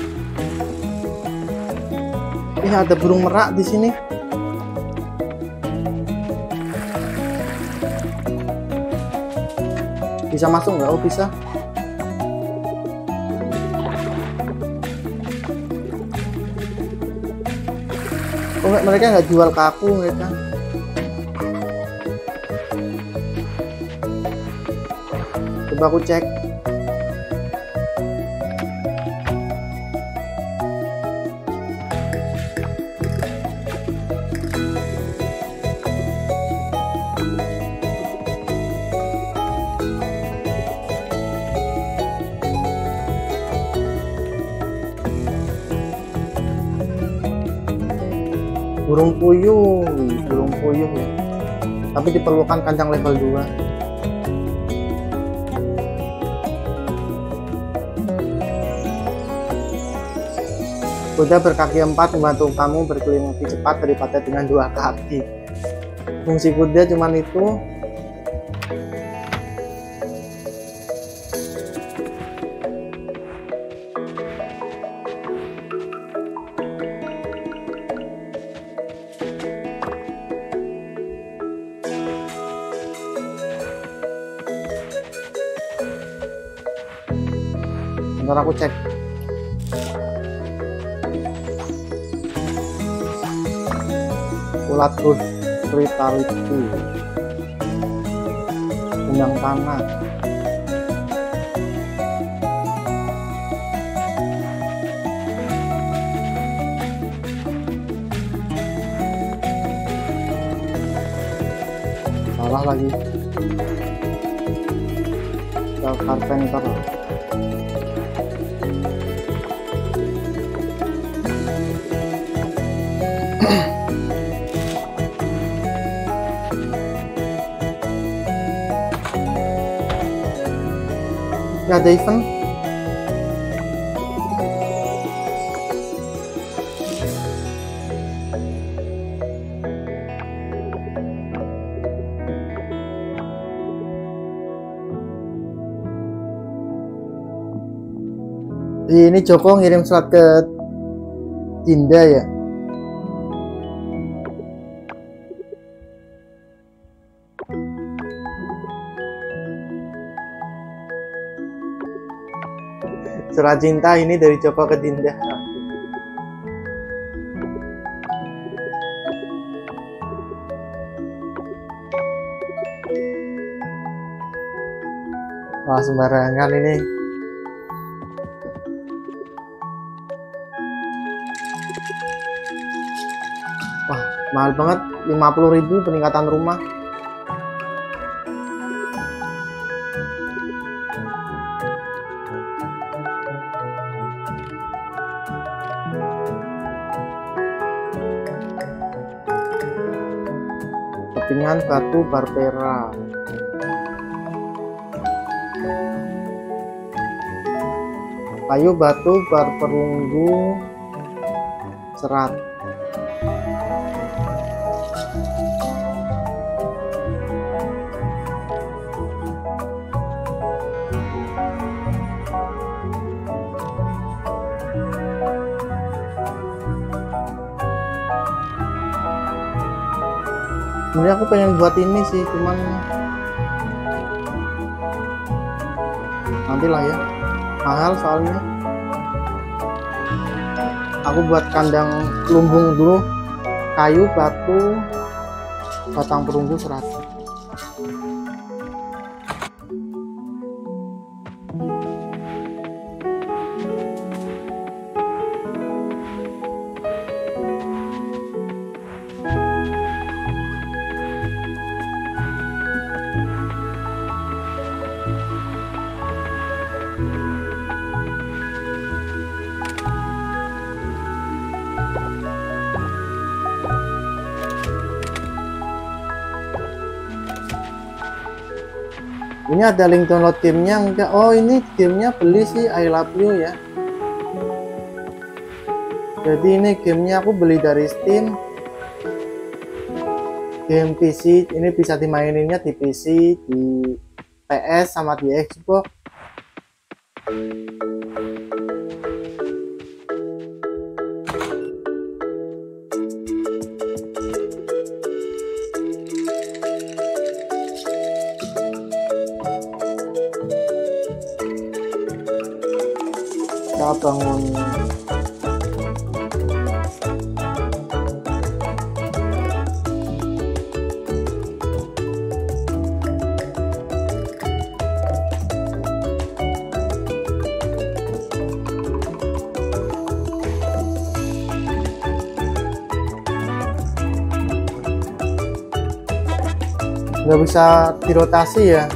Ih, ada burung merak di sini. Bisa masuk nggak? Oh, bisa. Oh, mereka nggak jual ke aku mereka. Coba aku cek. Burung puyuh, burung puyuh ya. Tapi diperlukan kandang level dua. Kuda berkaki empat membantu kamu berkeliling lebih cepat daripada dengan dua kaki. Fungsi kuda cuman itu. Bentar aku cek. Ulat Good Vitality, Undang Tanah. Salah lagi. Carpenter. Gak ada event. Ini Joko ngirim surat ke Dinda ya. Surat cinta ini dari Joko ke Dinda. Wah, sembarangan ini. Wah, mahal banget, lima puluh ribu peningkatan rumah. Kepingan batu Barbera. Kayu batu berperunggu serat. Sebenarnya aku pengen buat ini sih, cuman nantilah ya, mahal soalnya. Aku buat kandang lumbung dulu, kayu, batu, batang perunggu, serat. Ini ada link download gamenya enggak? Oh, ini gamenya beli sih, I love you ya. Jadi ini gamenya aku beli dari Steam. Game P C ini bisa dimaininnya di P C, di P S sama di Xbox. Kita bangun nggak bisa dirotasi ya.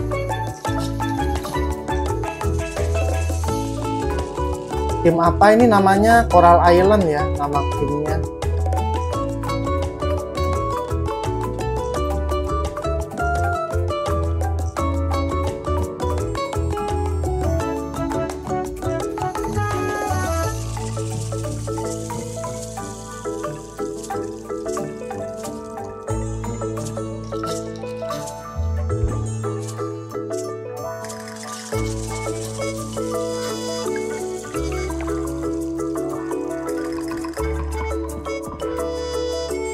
Game apa ini namanya? Coral Island ya nama gamenya.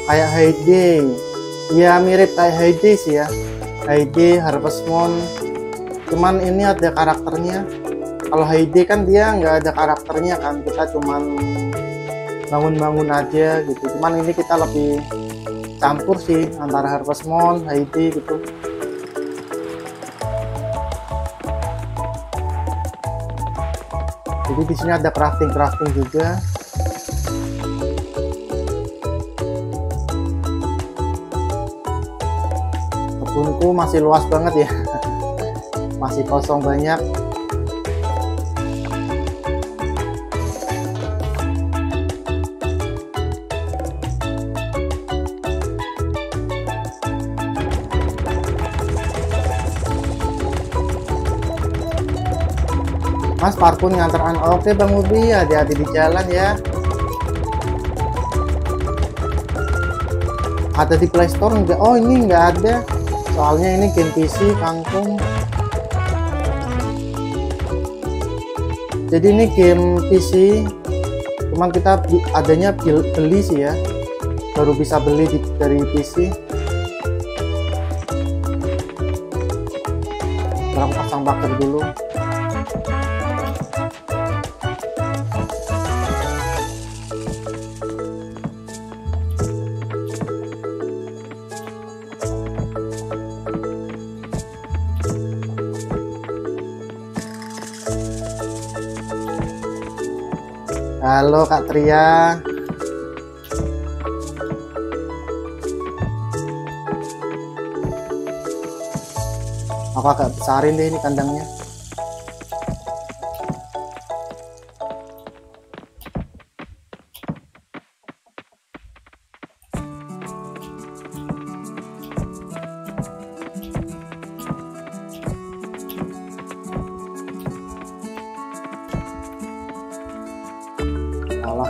kayak Hay Day. Ya mirip kayak Hay Day sih ya. Hay Day, Harvest Moon. Cuman ini ada karakternya. Kalau Hay Day kan dia nggak ada karakternya kan, kita cuman bangun-bangun aja gitu. Cuman ini kita lebih campur sih antara Harvest Moon, Hay Day gitu. Jadi di sini ada crafting-crafting juga. Kebunku masih luas banget ya. Masih kosong banyak. Mas parkour nganteran. Oke Bang Ubi, hati-hati di jalan ya. Ada di Play Store enggak? Oh ini enggak ada, soalnya ini game P C kangkung. Jadi ini game P C, cuman kita adanya beli sih ya, baru bisa beli di, dari P C. Sekarang pasang pagar dulu. Halo Kak Tria. Aku agak besarin deh ini kandangnya. Alah.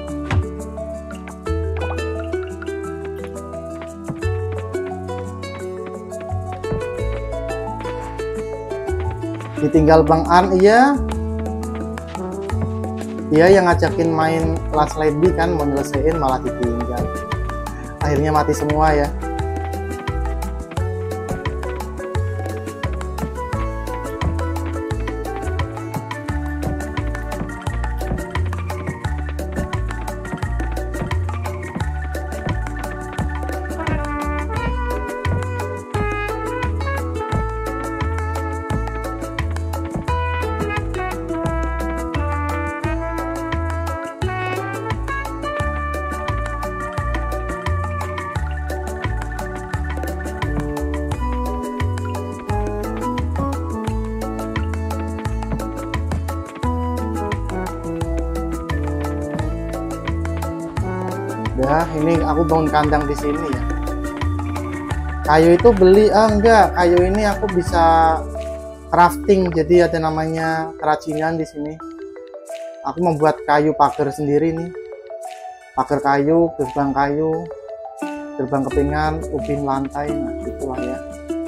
Ditinggal Bang An, iya. Dia yang ngajakin main Last Lady kan, mau nyelesain malah ditinggal. Akhirnya mati semua ya. Udah, ini aku bangun kandang di sini ya. Kayu itu beli, ah enggak, kayu ini aku bisa crafting, jadi ada namanya kerajinan di sini. Aku membuat kayu pagar sendiri nih, pagar kayu, gerbang kayu, gerbang kepingan, ubin lantai, nah itulah ya.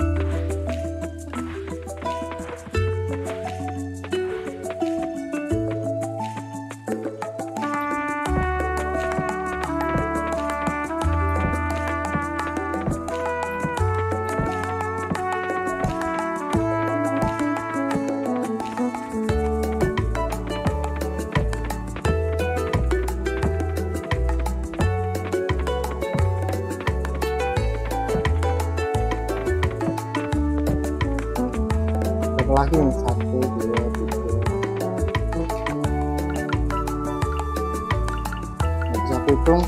Lagi nih, satu dua tiga, nggak bisa aku hitung.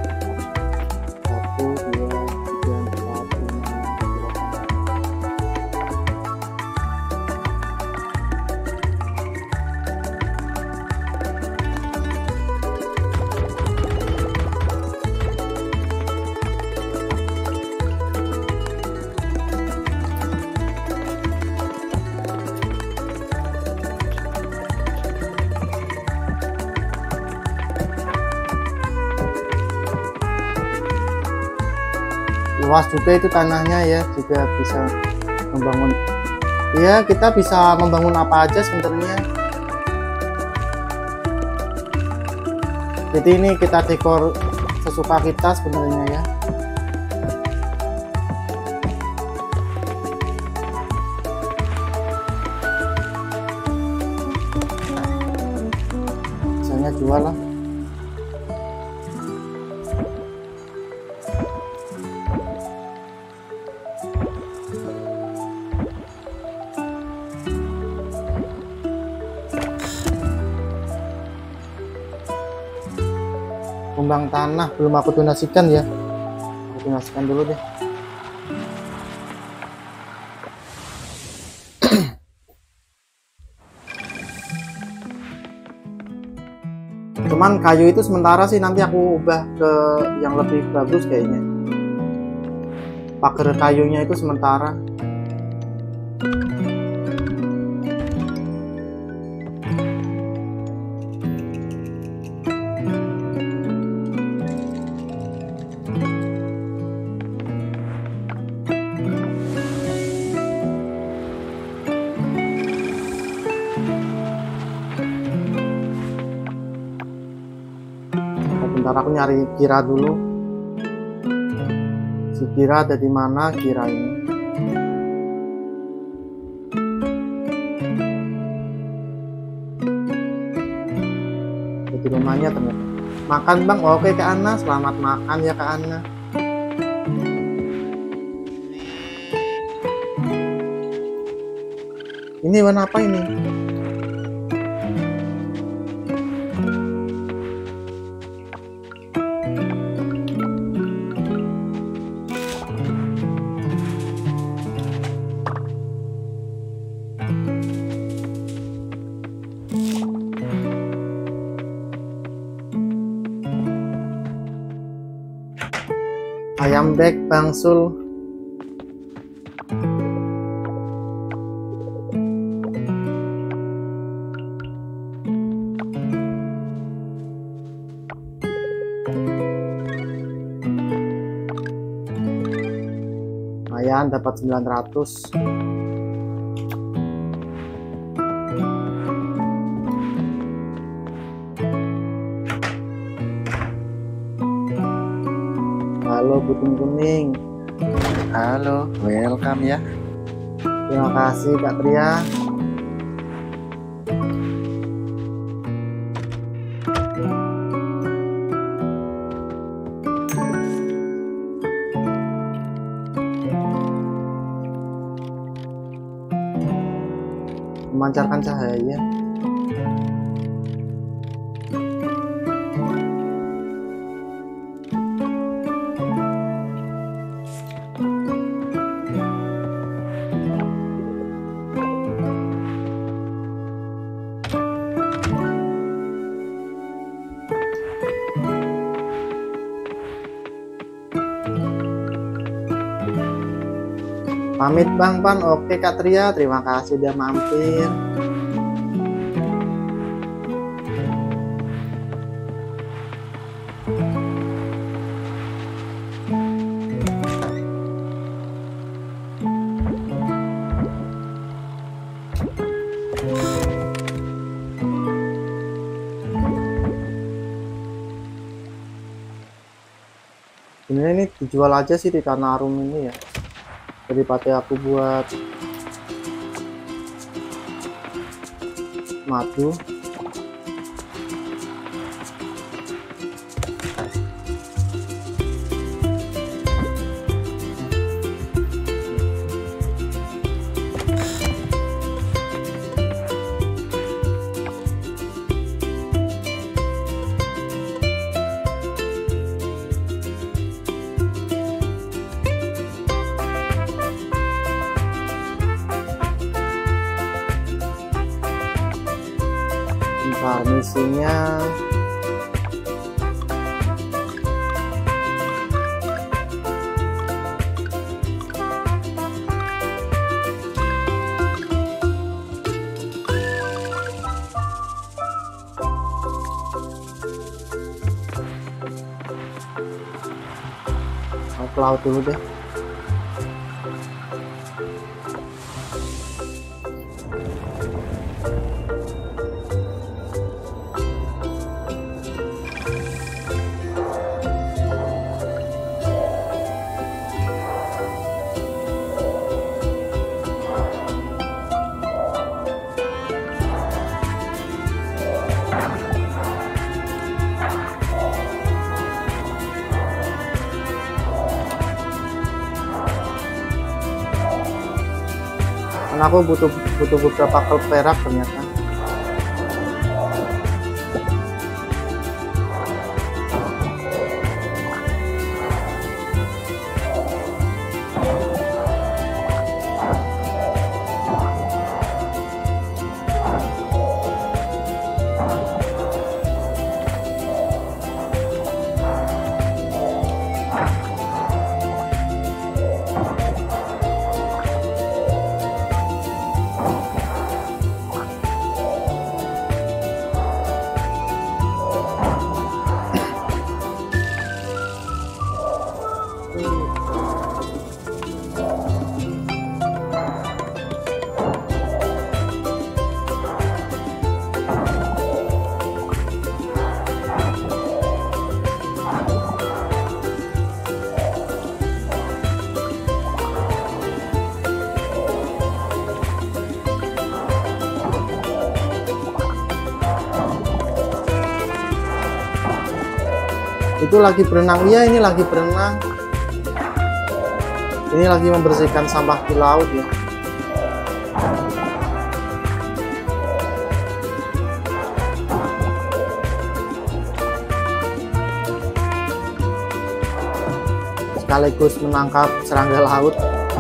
Satu dua tiga empat lima luas juga itu tanahnya ya, juga bisa membangun ya, kita bisa membangun apa aja sebenarnya. Jadi ini kita dekor sesuka kita sebenarnya ya. Misalnya jual lah. Kembang tanah belum aku donasikan ya, aku donasikan dulu deh. Cuman kayu itu sementara sih, nanti aku ubah ke yang lebih bagus kayaknya. Pagar kayunya itu sementara. Bentar aku nyari Kira dulu. Si Kira ada di mana Kira ini? Di rumahnya ternyata. Makan bang, oke Kak Ana, selamat makan ya Kak Ana. Ini warna apa ini? Ayam bek Bang Sul. Lumayan dapat sembilan ratus. Halo Puting Kuning. Halo, welcome ya. Terima kasih Kak Tria. Memancarkan cahaya. Pamit Bang Pan. Oke Kak Tria, terima kasih udah mampir. Sebenarnya ini dijual aja sih di Tanah Arum ini ya, daripada aku buat madu. Misinya aku laut dulu deh. Karena aku butuh butuh beberapa klub perak ternyata. Itu lagi berenang, iya ini lagi berenang. Ini lagi membersihkan sampah di laut ya. Sekaligus menangkap serangga laut.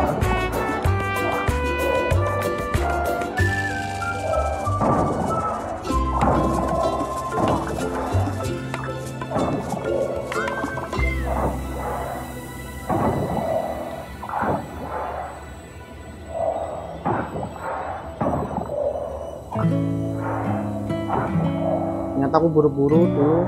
Ternyata aku buru-buru tuh.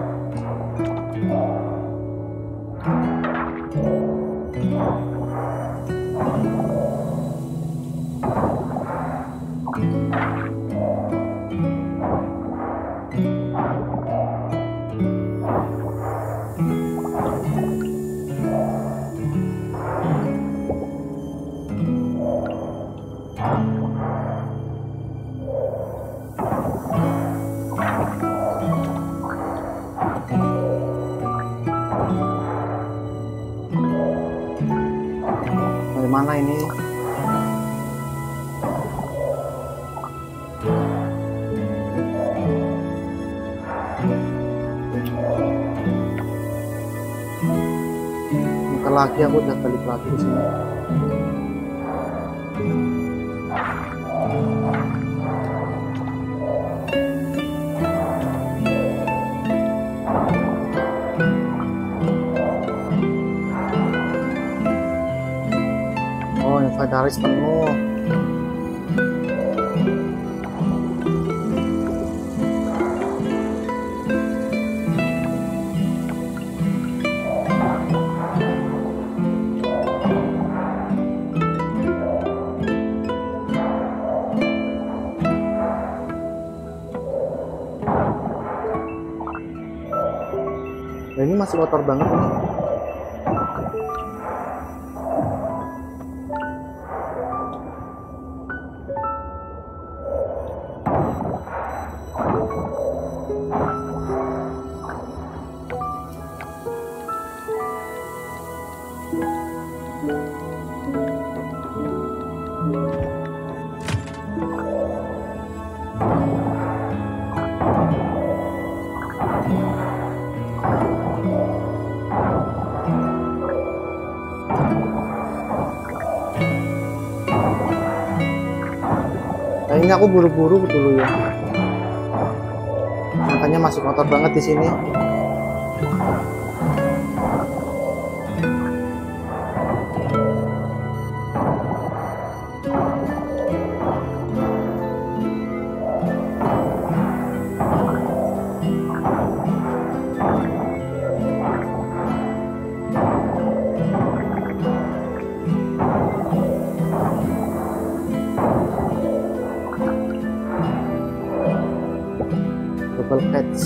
Mana ini? Bentar lagi aku udah balik lagi di sini. Inventaris penuh. Nah, ini masih kotor banget nih. Nah, ini aku buru-buru dulu ya. Makanya masih kotor banget di sini. Double catch.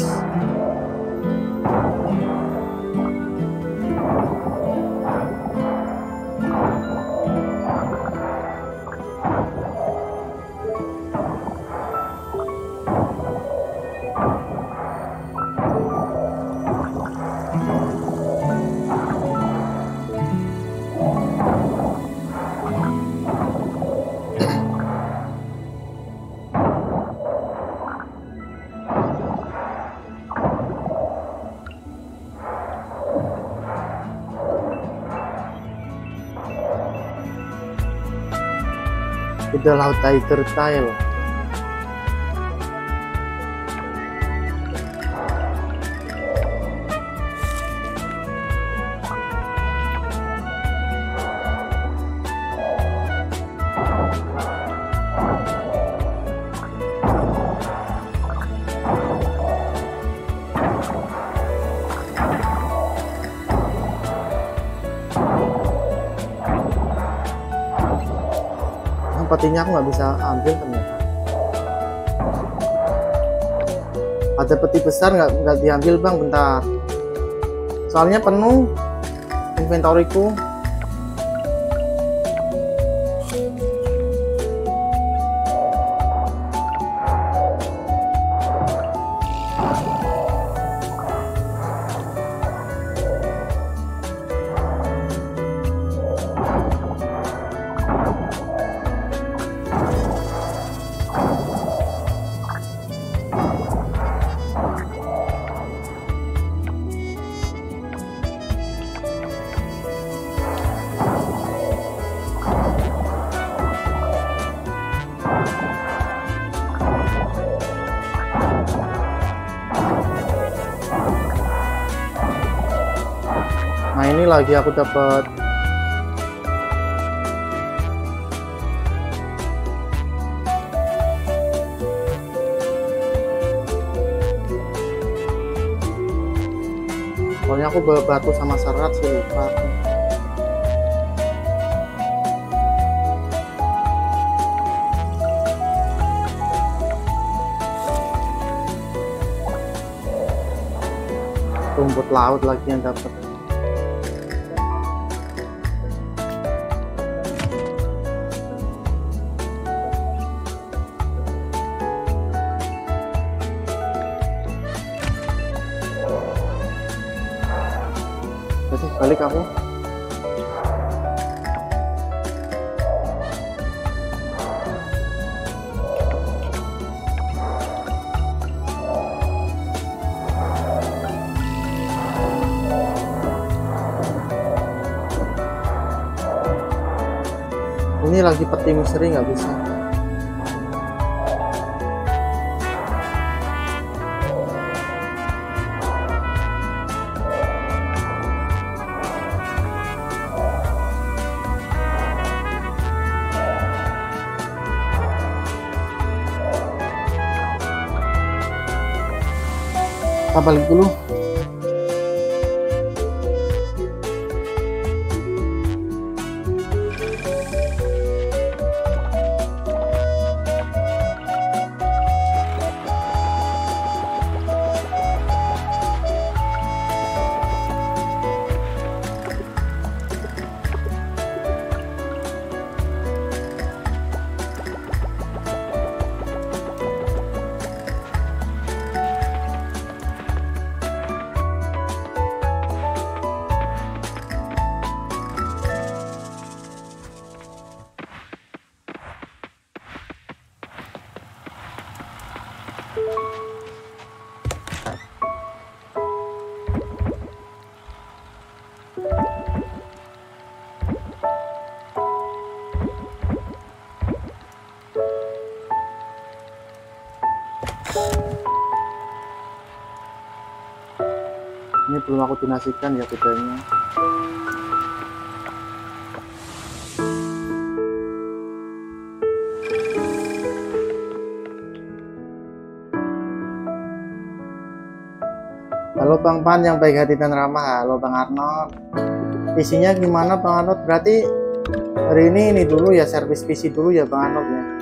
Udah laut tiger tail. Petinya aku nggak bisa ambil ternyata. Ada peti besar nggak nggak diambil bang, bentar. Soalnya penuh inventoriku. Nah ini lagi aku dapat soalnya aku bawa batu sama serat sih, lupa. Rumput laut lagi yang dapat. Jadi balik aku. Ini lagi peti misteri nggak bisa. Kita balik dulu. Ini belum aku donasikan ya kudanya. Halo Bang Pan yang baik hati dan ramah. Halo Bang Arnold. Isinya gimana Bang Arnold? Berarti hari ini ini dulu ya, servis P C dulu ya Bang Arnold ya.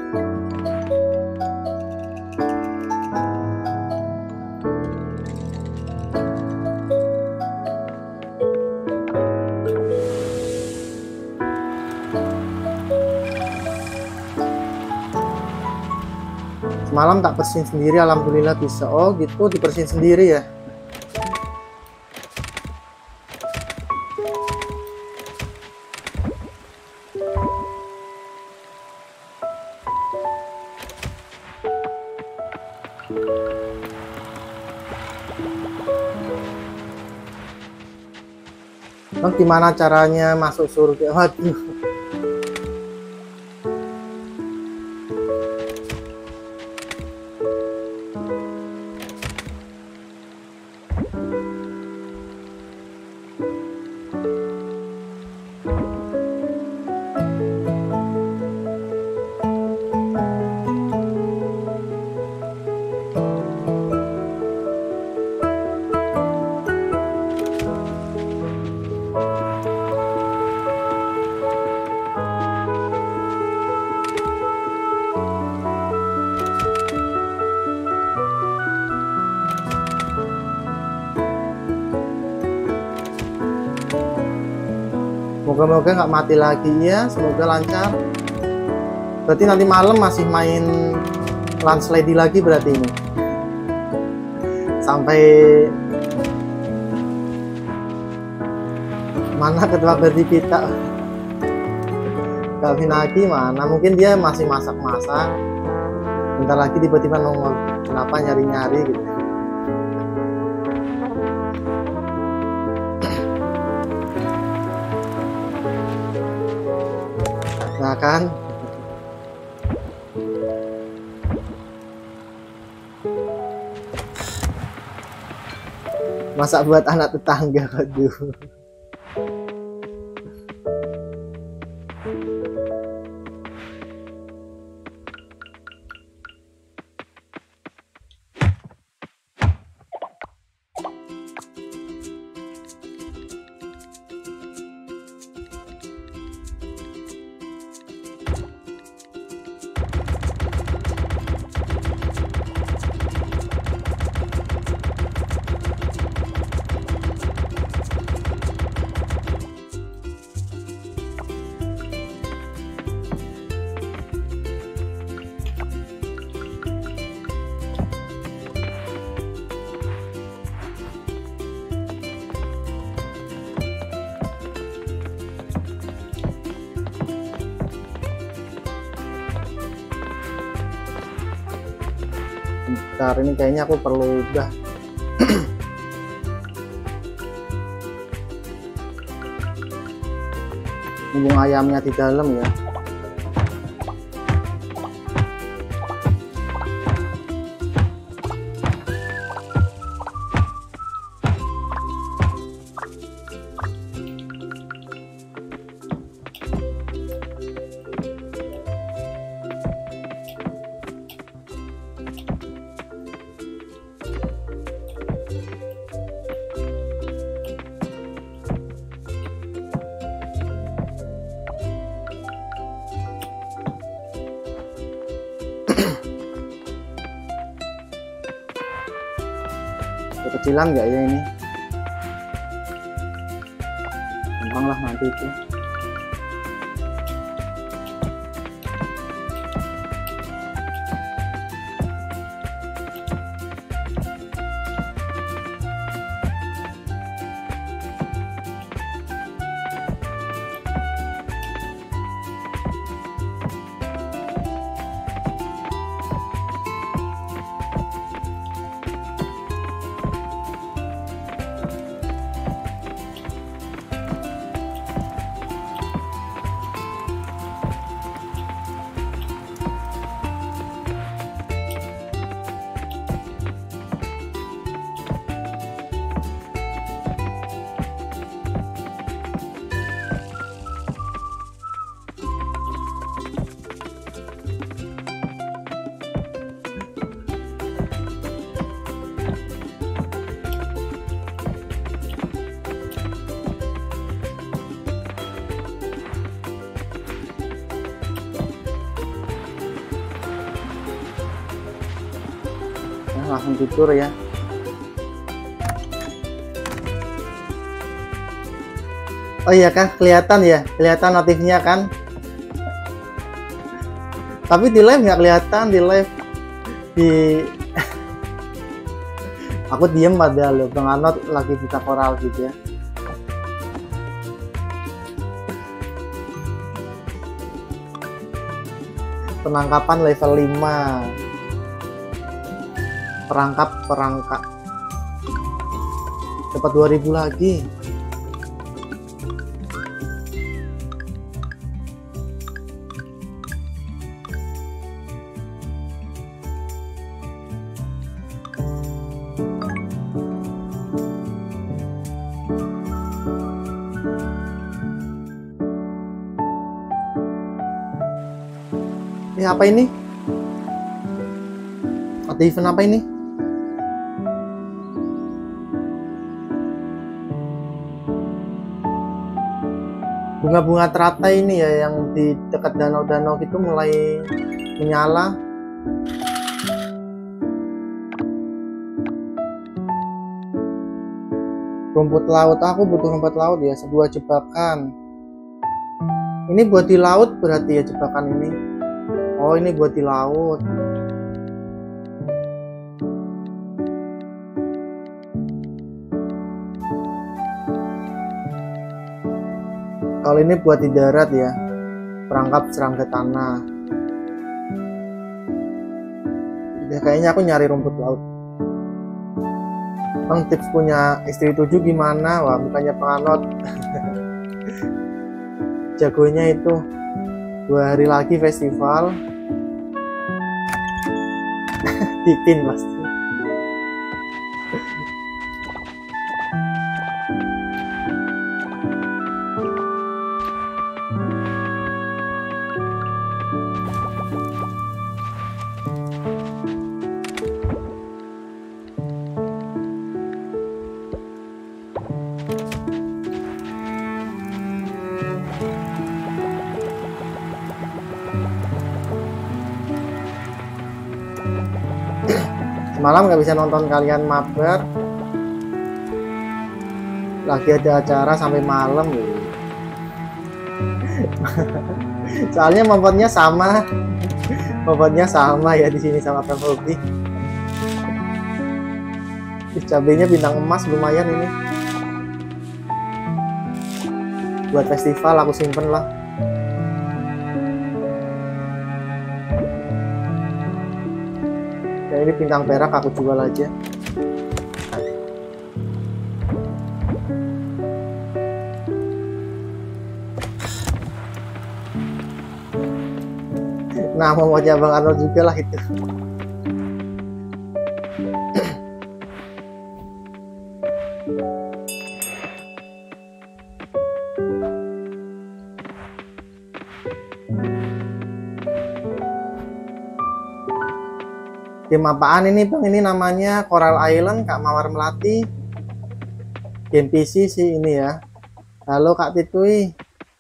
Semalam tak bersihin sendiri, alhamdulillah bisa. Oh gitu, dibersihin sendiri ya. Bang, gimana caranya masuk surga? Waduh. Moga-moga nggak mati lagi ya, semoga lancar. Berarti nanti malam masih main landslide lagi berarti ini. Sampai mana ketua berdi kita? Kak Vinaki mana? Mungkin dia masih masak-masak. Bentar lagi tiba-tiba nongol. Kenapa nyari-nyari gitu? Nah kan, masa buat anak tetangga, aduh. Bentar, ini kayaknya aku perlu udah mumpung ayamnya di dalam ya. Kecilan nggak ya ini? Gampang lah nanti itu. Langsung tidur ya. Oh iya kan, kelihatan ya, kelihatan notifnya kan. Tapi di live nggak kelihatan, di live di aku diem padahal loh, Bang Arnold lagi buka koral gitu ya. Penangkapan level lima. Perangkap perangkap dapat dua ribu lagi. Ini apa ini? Ada event apa ini? Bunga-bunga teratai ini ya, yang di dekat danau-danau gitu mulai menyala. Rumput laut, aku butuh rumput laut ya, sebuah jebakan. Ini buat di laut berarti ya jebakan ini. Oh, ini buat di laut. Kalau ini buat di darat ya, perangkap serangga tanah. Ya, kayaknya aku nyari rumput laut. Bang, tips punya istri tujuh gimana? Wah, bukannya penganut. Jagonya itu dua hari lagi festival. Titin pasti. Malam nggak bisa nonton kalian mabar, lagi ada acara sampai malam gitu. Soalnya momotnya sama, momotnya sama ya di sini sama Bang Hobi. Cabenya bintang emas lumayan ini. Buat festival aku simpen lah. Ya, ini bintang perak aku jual aja. Nah, mau wajah Bang Arnold juga lah itu. Game apaan ini Bang? Ini namanya Coral Island, Kak Mawar Melati. Game P C sih ini ya. Halo Kak Titui.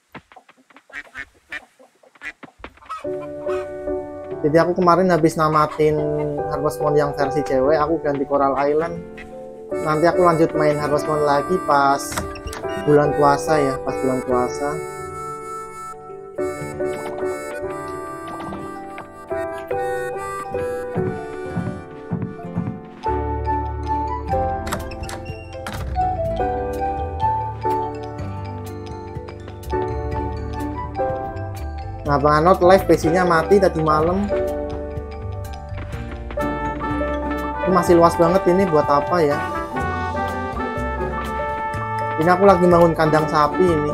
Jadi aku kemarin habis namatin Harvest Moon yang versi cewek, aku ganti Coral Island. Nanti aku lanjut main Harvest Moon lagi pas bulan puasa ya, pas bulan puasa. Nah, Bang Arnold live P C-nya mati tadi malam. Ini masih luas banget ini, buat apa ya? Ini aku lagi bangun kandang sapi ini.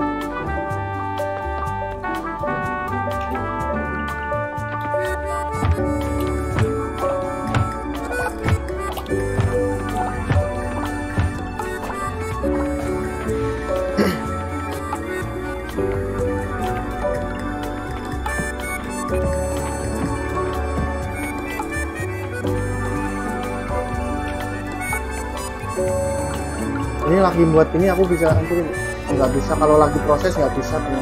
Ini lagi buat ini aku bisa ambil, nggak bisa kalau lagi proses nggak bisa teman.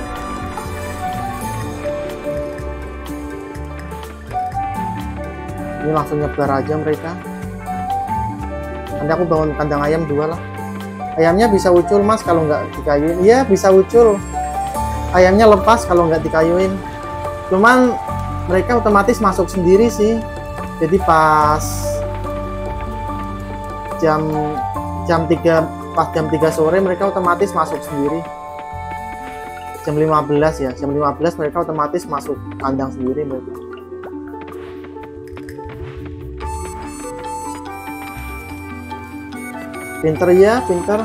Ini langsung nyebar aja mereka. Nanti aku bangun kandang ayam dua lah. Ayamnya bisa ucul Mas kalau nggak dikayuin. Iya bisa ucul. Ayamnya lepas kalau nggak dikayuin. Cuman mereka otomatis masuk sendiri sih. Jadi pas jam jam tiga pas jam tiga sore mereka otomatis masuk sendiri. Jam lima belas ya, jam lima belas mereka otomatis masuk kandang sendiri mereka. Pinter ya, pinter.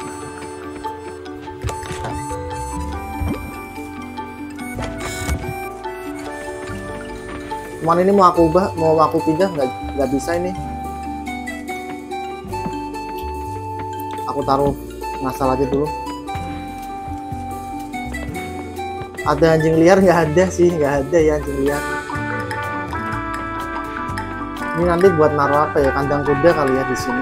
Cuman ini mau aku ubah, mau aku pindah nggak nggak bisa ini. Aku taruh ngasal aja dulu. Ada anjing liar nggak ada sih, nggak ada ya anjing liar. Ini nanti buat naruh apa ya, kandang kuda kali ya di sini.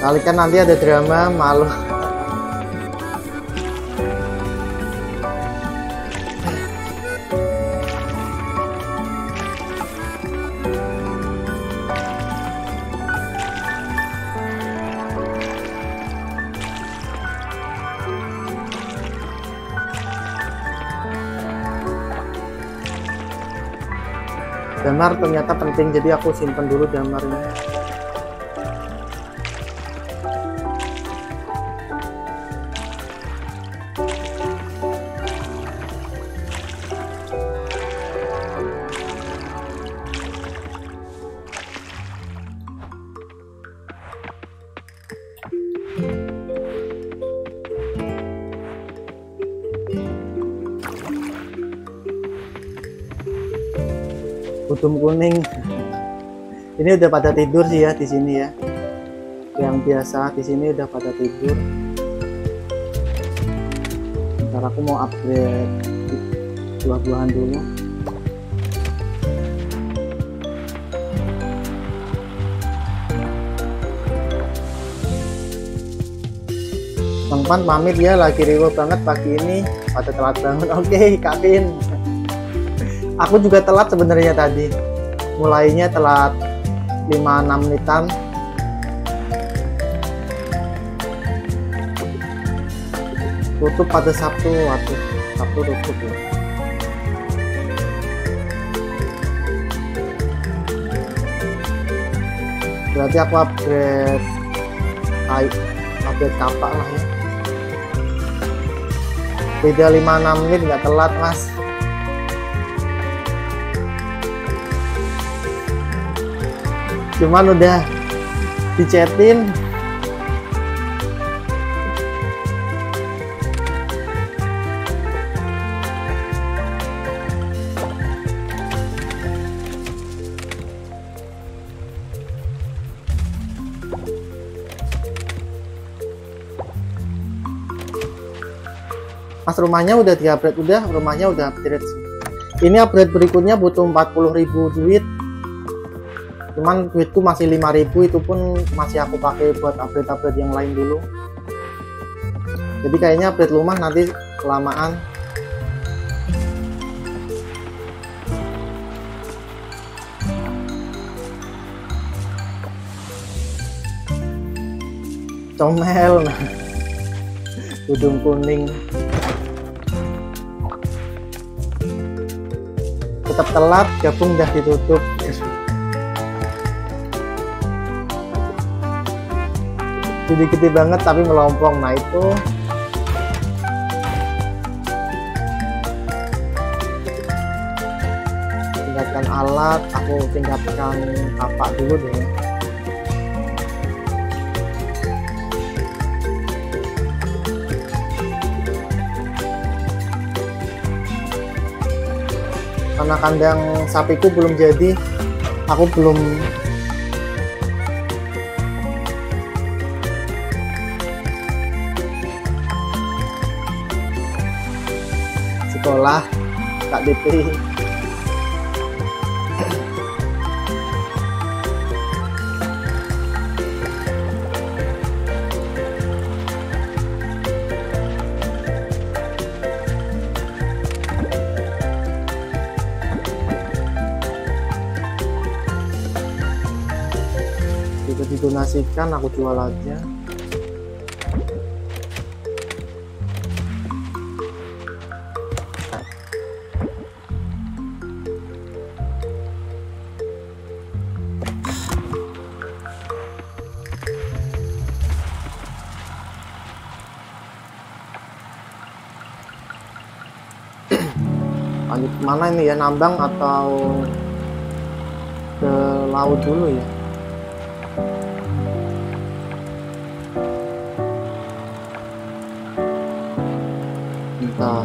Kali kan nanti ada drama, malu. Damar ternyata penting, jadi aku simpen dulu damarnya. Udum kuning. Ini udah pada tidur sih ya di sini ya. Yang biasa di sini udah pada tidur. Ntar aku mau upgrade buah-buahan dulu. Bang Pan pamit ya, lagi riwo banget pagi ini, pada telat banget. Oke, Kak Vin. Aku juga telat sebenarnya tadi. Mulainya telat lima enam menitan. Tutup pada Sabtu, waduh, Sabtu tutup ya. Berarti aku upgrade kayu, upgrade kapak lah ya. Beda lima enam menit, nggak telat mas. Cuman udah dicetin. Mas, rumahnya udah di-upgrade, udah rumahnya udah upgrade sih. Ini upgrade berikutnya butuh empat puluh ribu duit. Cuman duitku masih lima ribu, itu pun masih aku pakai buat upgrade-upgrade yang lain dulu. Jadi kayaknya upgrade rumah nanti kelamaan. Comel, nah. Udung kuning. Tetap telat, gabung udah ditutup. Gede-gede banget tapi melompong. Nah itu tingkatkan alat, aku tingkatkan kapak dulu deh. Karena kandang sapiku belum jadi, aku belum sekolah Kak D P. Itu didonasikan, aku jual aja. Lanjut kemana ini ya, nambang atau ke laut dulu ya? Entah.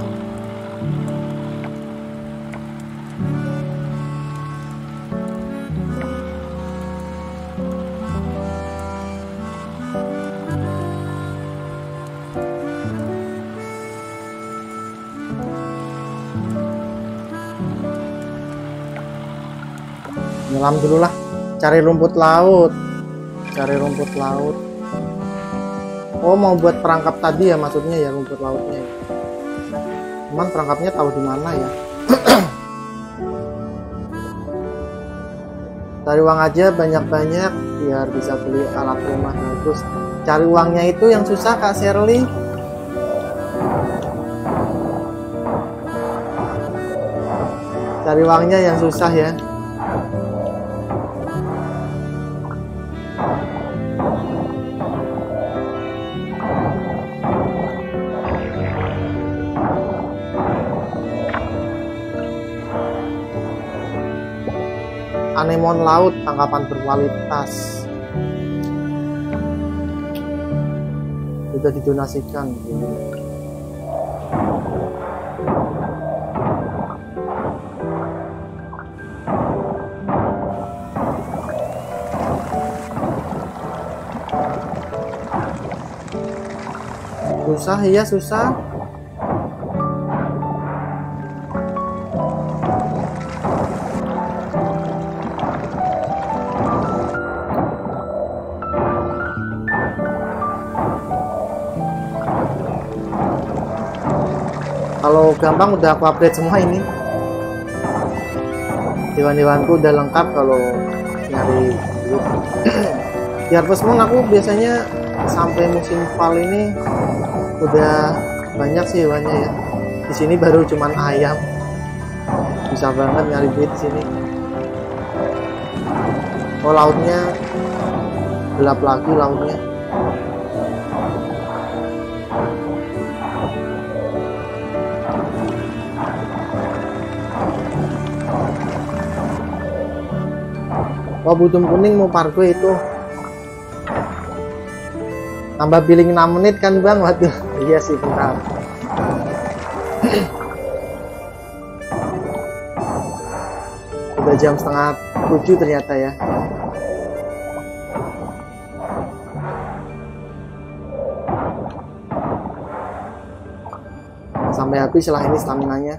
Nyelam dulu lah, cari rumput laut, cari rumput laut. Oh, mau buat perangkap tadi ya maksudnya ya, rumput lautnya. Cuman perangkapnya tahu di mana ya. Cari uang aja banyak-banyak biar bisa beli alat rumah. Nah, terus cari uangnya itu yang susah Kak Shirley. Cari uangnya yang susah ya. Anemon laut, tangkapan berkualitas. Sudah didonasikan. Susah iya susah. Kalau gampang udah aku update semua ini. Hewan-hewanku udah lengkap kalau nyari duit. Di Harvest Moon aku biasanya sampai musim fall ini udah banyak sih hewannya ya. Di sini baru cuman ayam. Bisa banget nyari duit di sini. Oh, lautnya gelap lagi lautnya. Oh, butum kuning mau parkwe itu. Tambah billing enam menit kan Bang? Waduh, iya sih benar. Udah jam setengah tujuh ternyata ya. Sampai habis lah ini stamina-nya.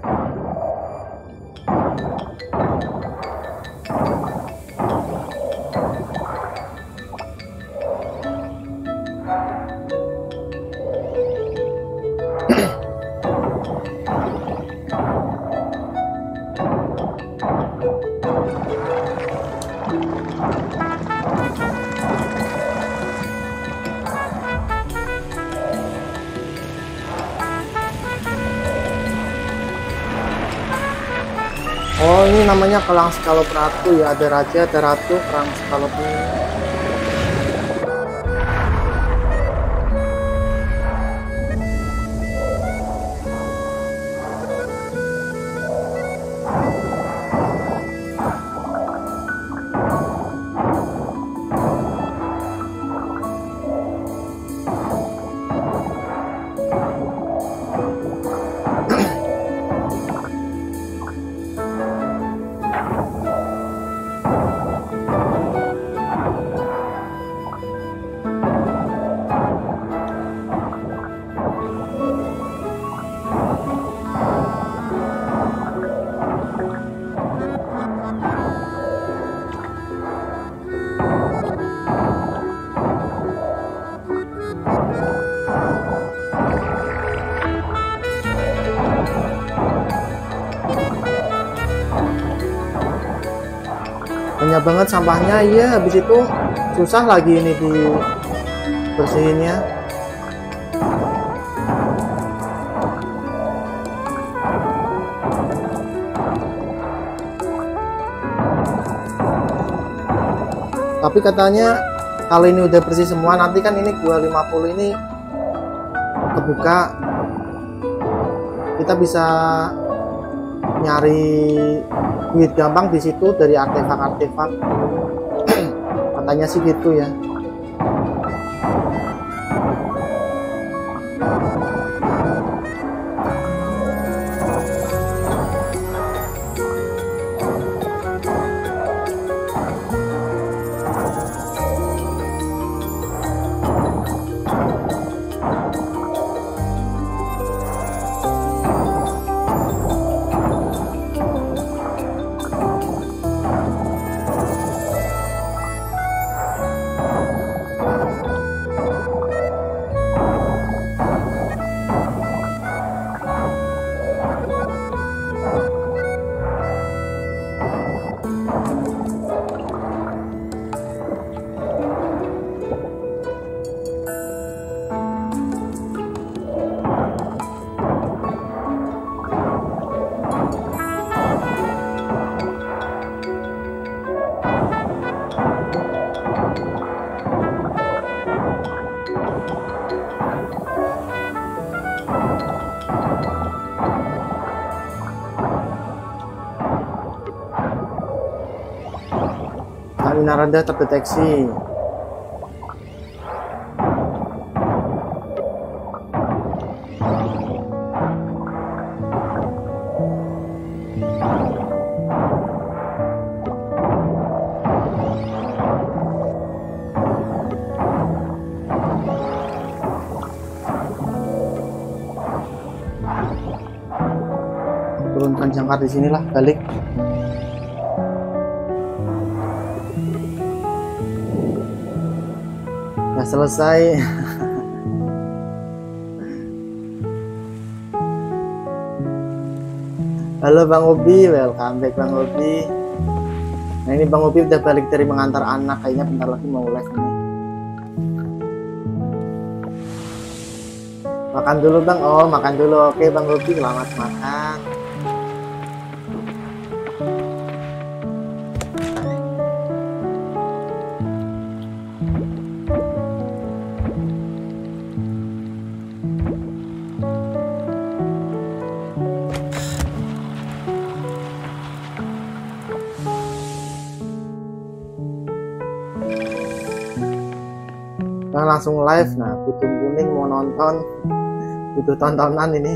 Oh, ini namanya kelang skalop ratu ya, ada raja, ada ratu, kelang skalopnya. Banyak banget sampahnya, iya. Habis itu susah lagi ini di bersihinnya. Tapi katanya kalau ini udah bersih semua, nanti kan ini dua lima puluh ini kebuka, kita bisa nyari duit gampang di situ dari artefak-artefak. Katanya sih gitu ya. stamina rendah terdeteksi. Turunkan jangkar di sinilah, balik. Udah selesai. Halo Bang Obi, welcome back Bang Obi. Nah ini Bang Obi udah balik dari mengantar anak, kayaknya bentar lagi mau live nih. Makan dulu Bang. Oh makan dulu, oke Bang Obi, selamat makan. Nah, langsung live. Nah, butuh kuning mau nonton, butuh tontonan ini.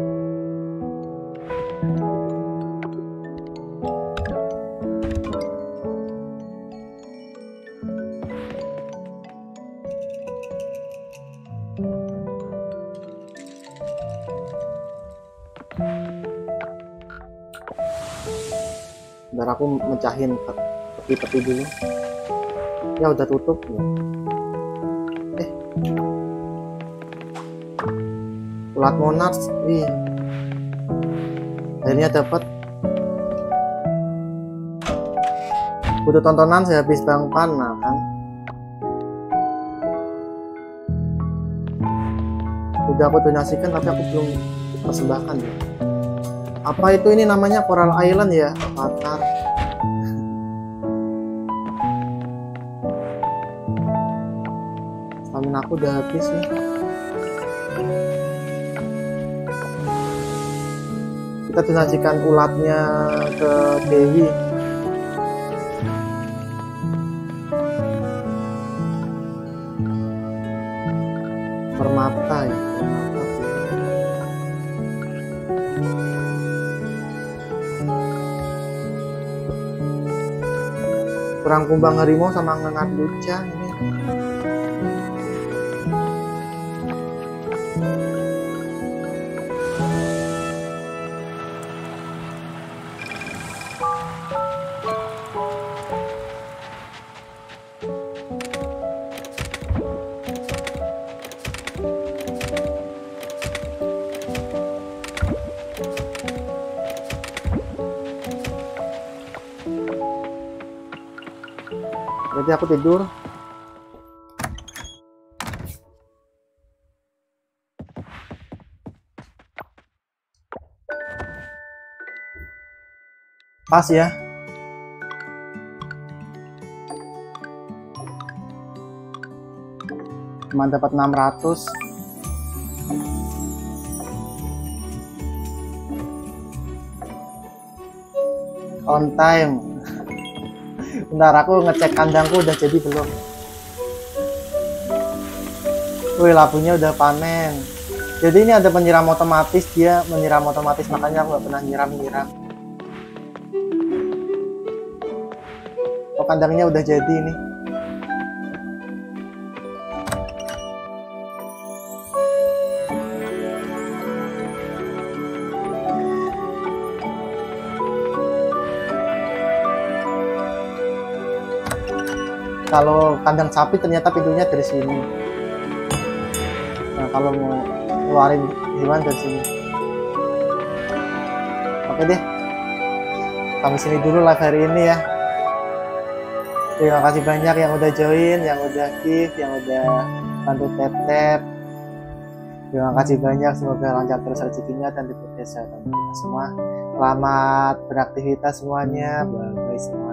Biar aku mecahin peti-peti dulu. Ya udah tutup ya. Eh, ulat monars, wih, akhirnya dapat. Butuh tontonan saya habis Bang Pana kan. Udah aku donasikan tapi aku belum persembahkan ya. Apa itu ini namanya Coral Island ya, Avatar. Stamina aku udah habis nih. Kita donasikan ulatnya ke Dewi. Permata ya, permata. Kurang kumbang harimau sama ngengat luca ini. Berarti aku tidur. Pas ya. Cuma dapat enam ratus. On time. Bentar aku ngecek kandangku udah jadi belum. Wih, labunya udah panen. Jadi ini ada penyiram otomatis, dia menyiram otomatis, makanya aku nggak pernah nyiram-nyiram. Oh, kandangnya udah jadi nih. Kalau kandang sapi ternyata pintunya dari sini. Nah, kalau mau keluarin hewan dari sini. Oke deh. Sampai sini dulu live hari ini ya. Terima kasih banyak yang udah join, yang udah gift, yang udah bantu tap-tap. Terima kasih banyak, semoga lancar terus rezekinya dan diberi kesehatan kita semua. Selamat beraktivitas semuanya. Bye bye semua.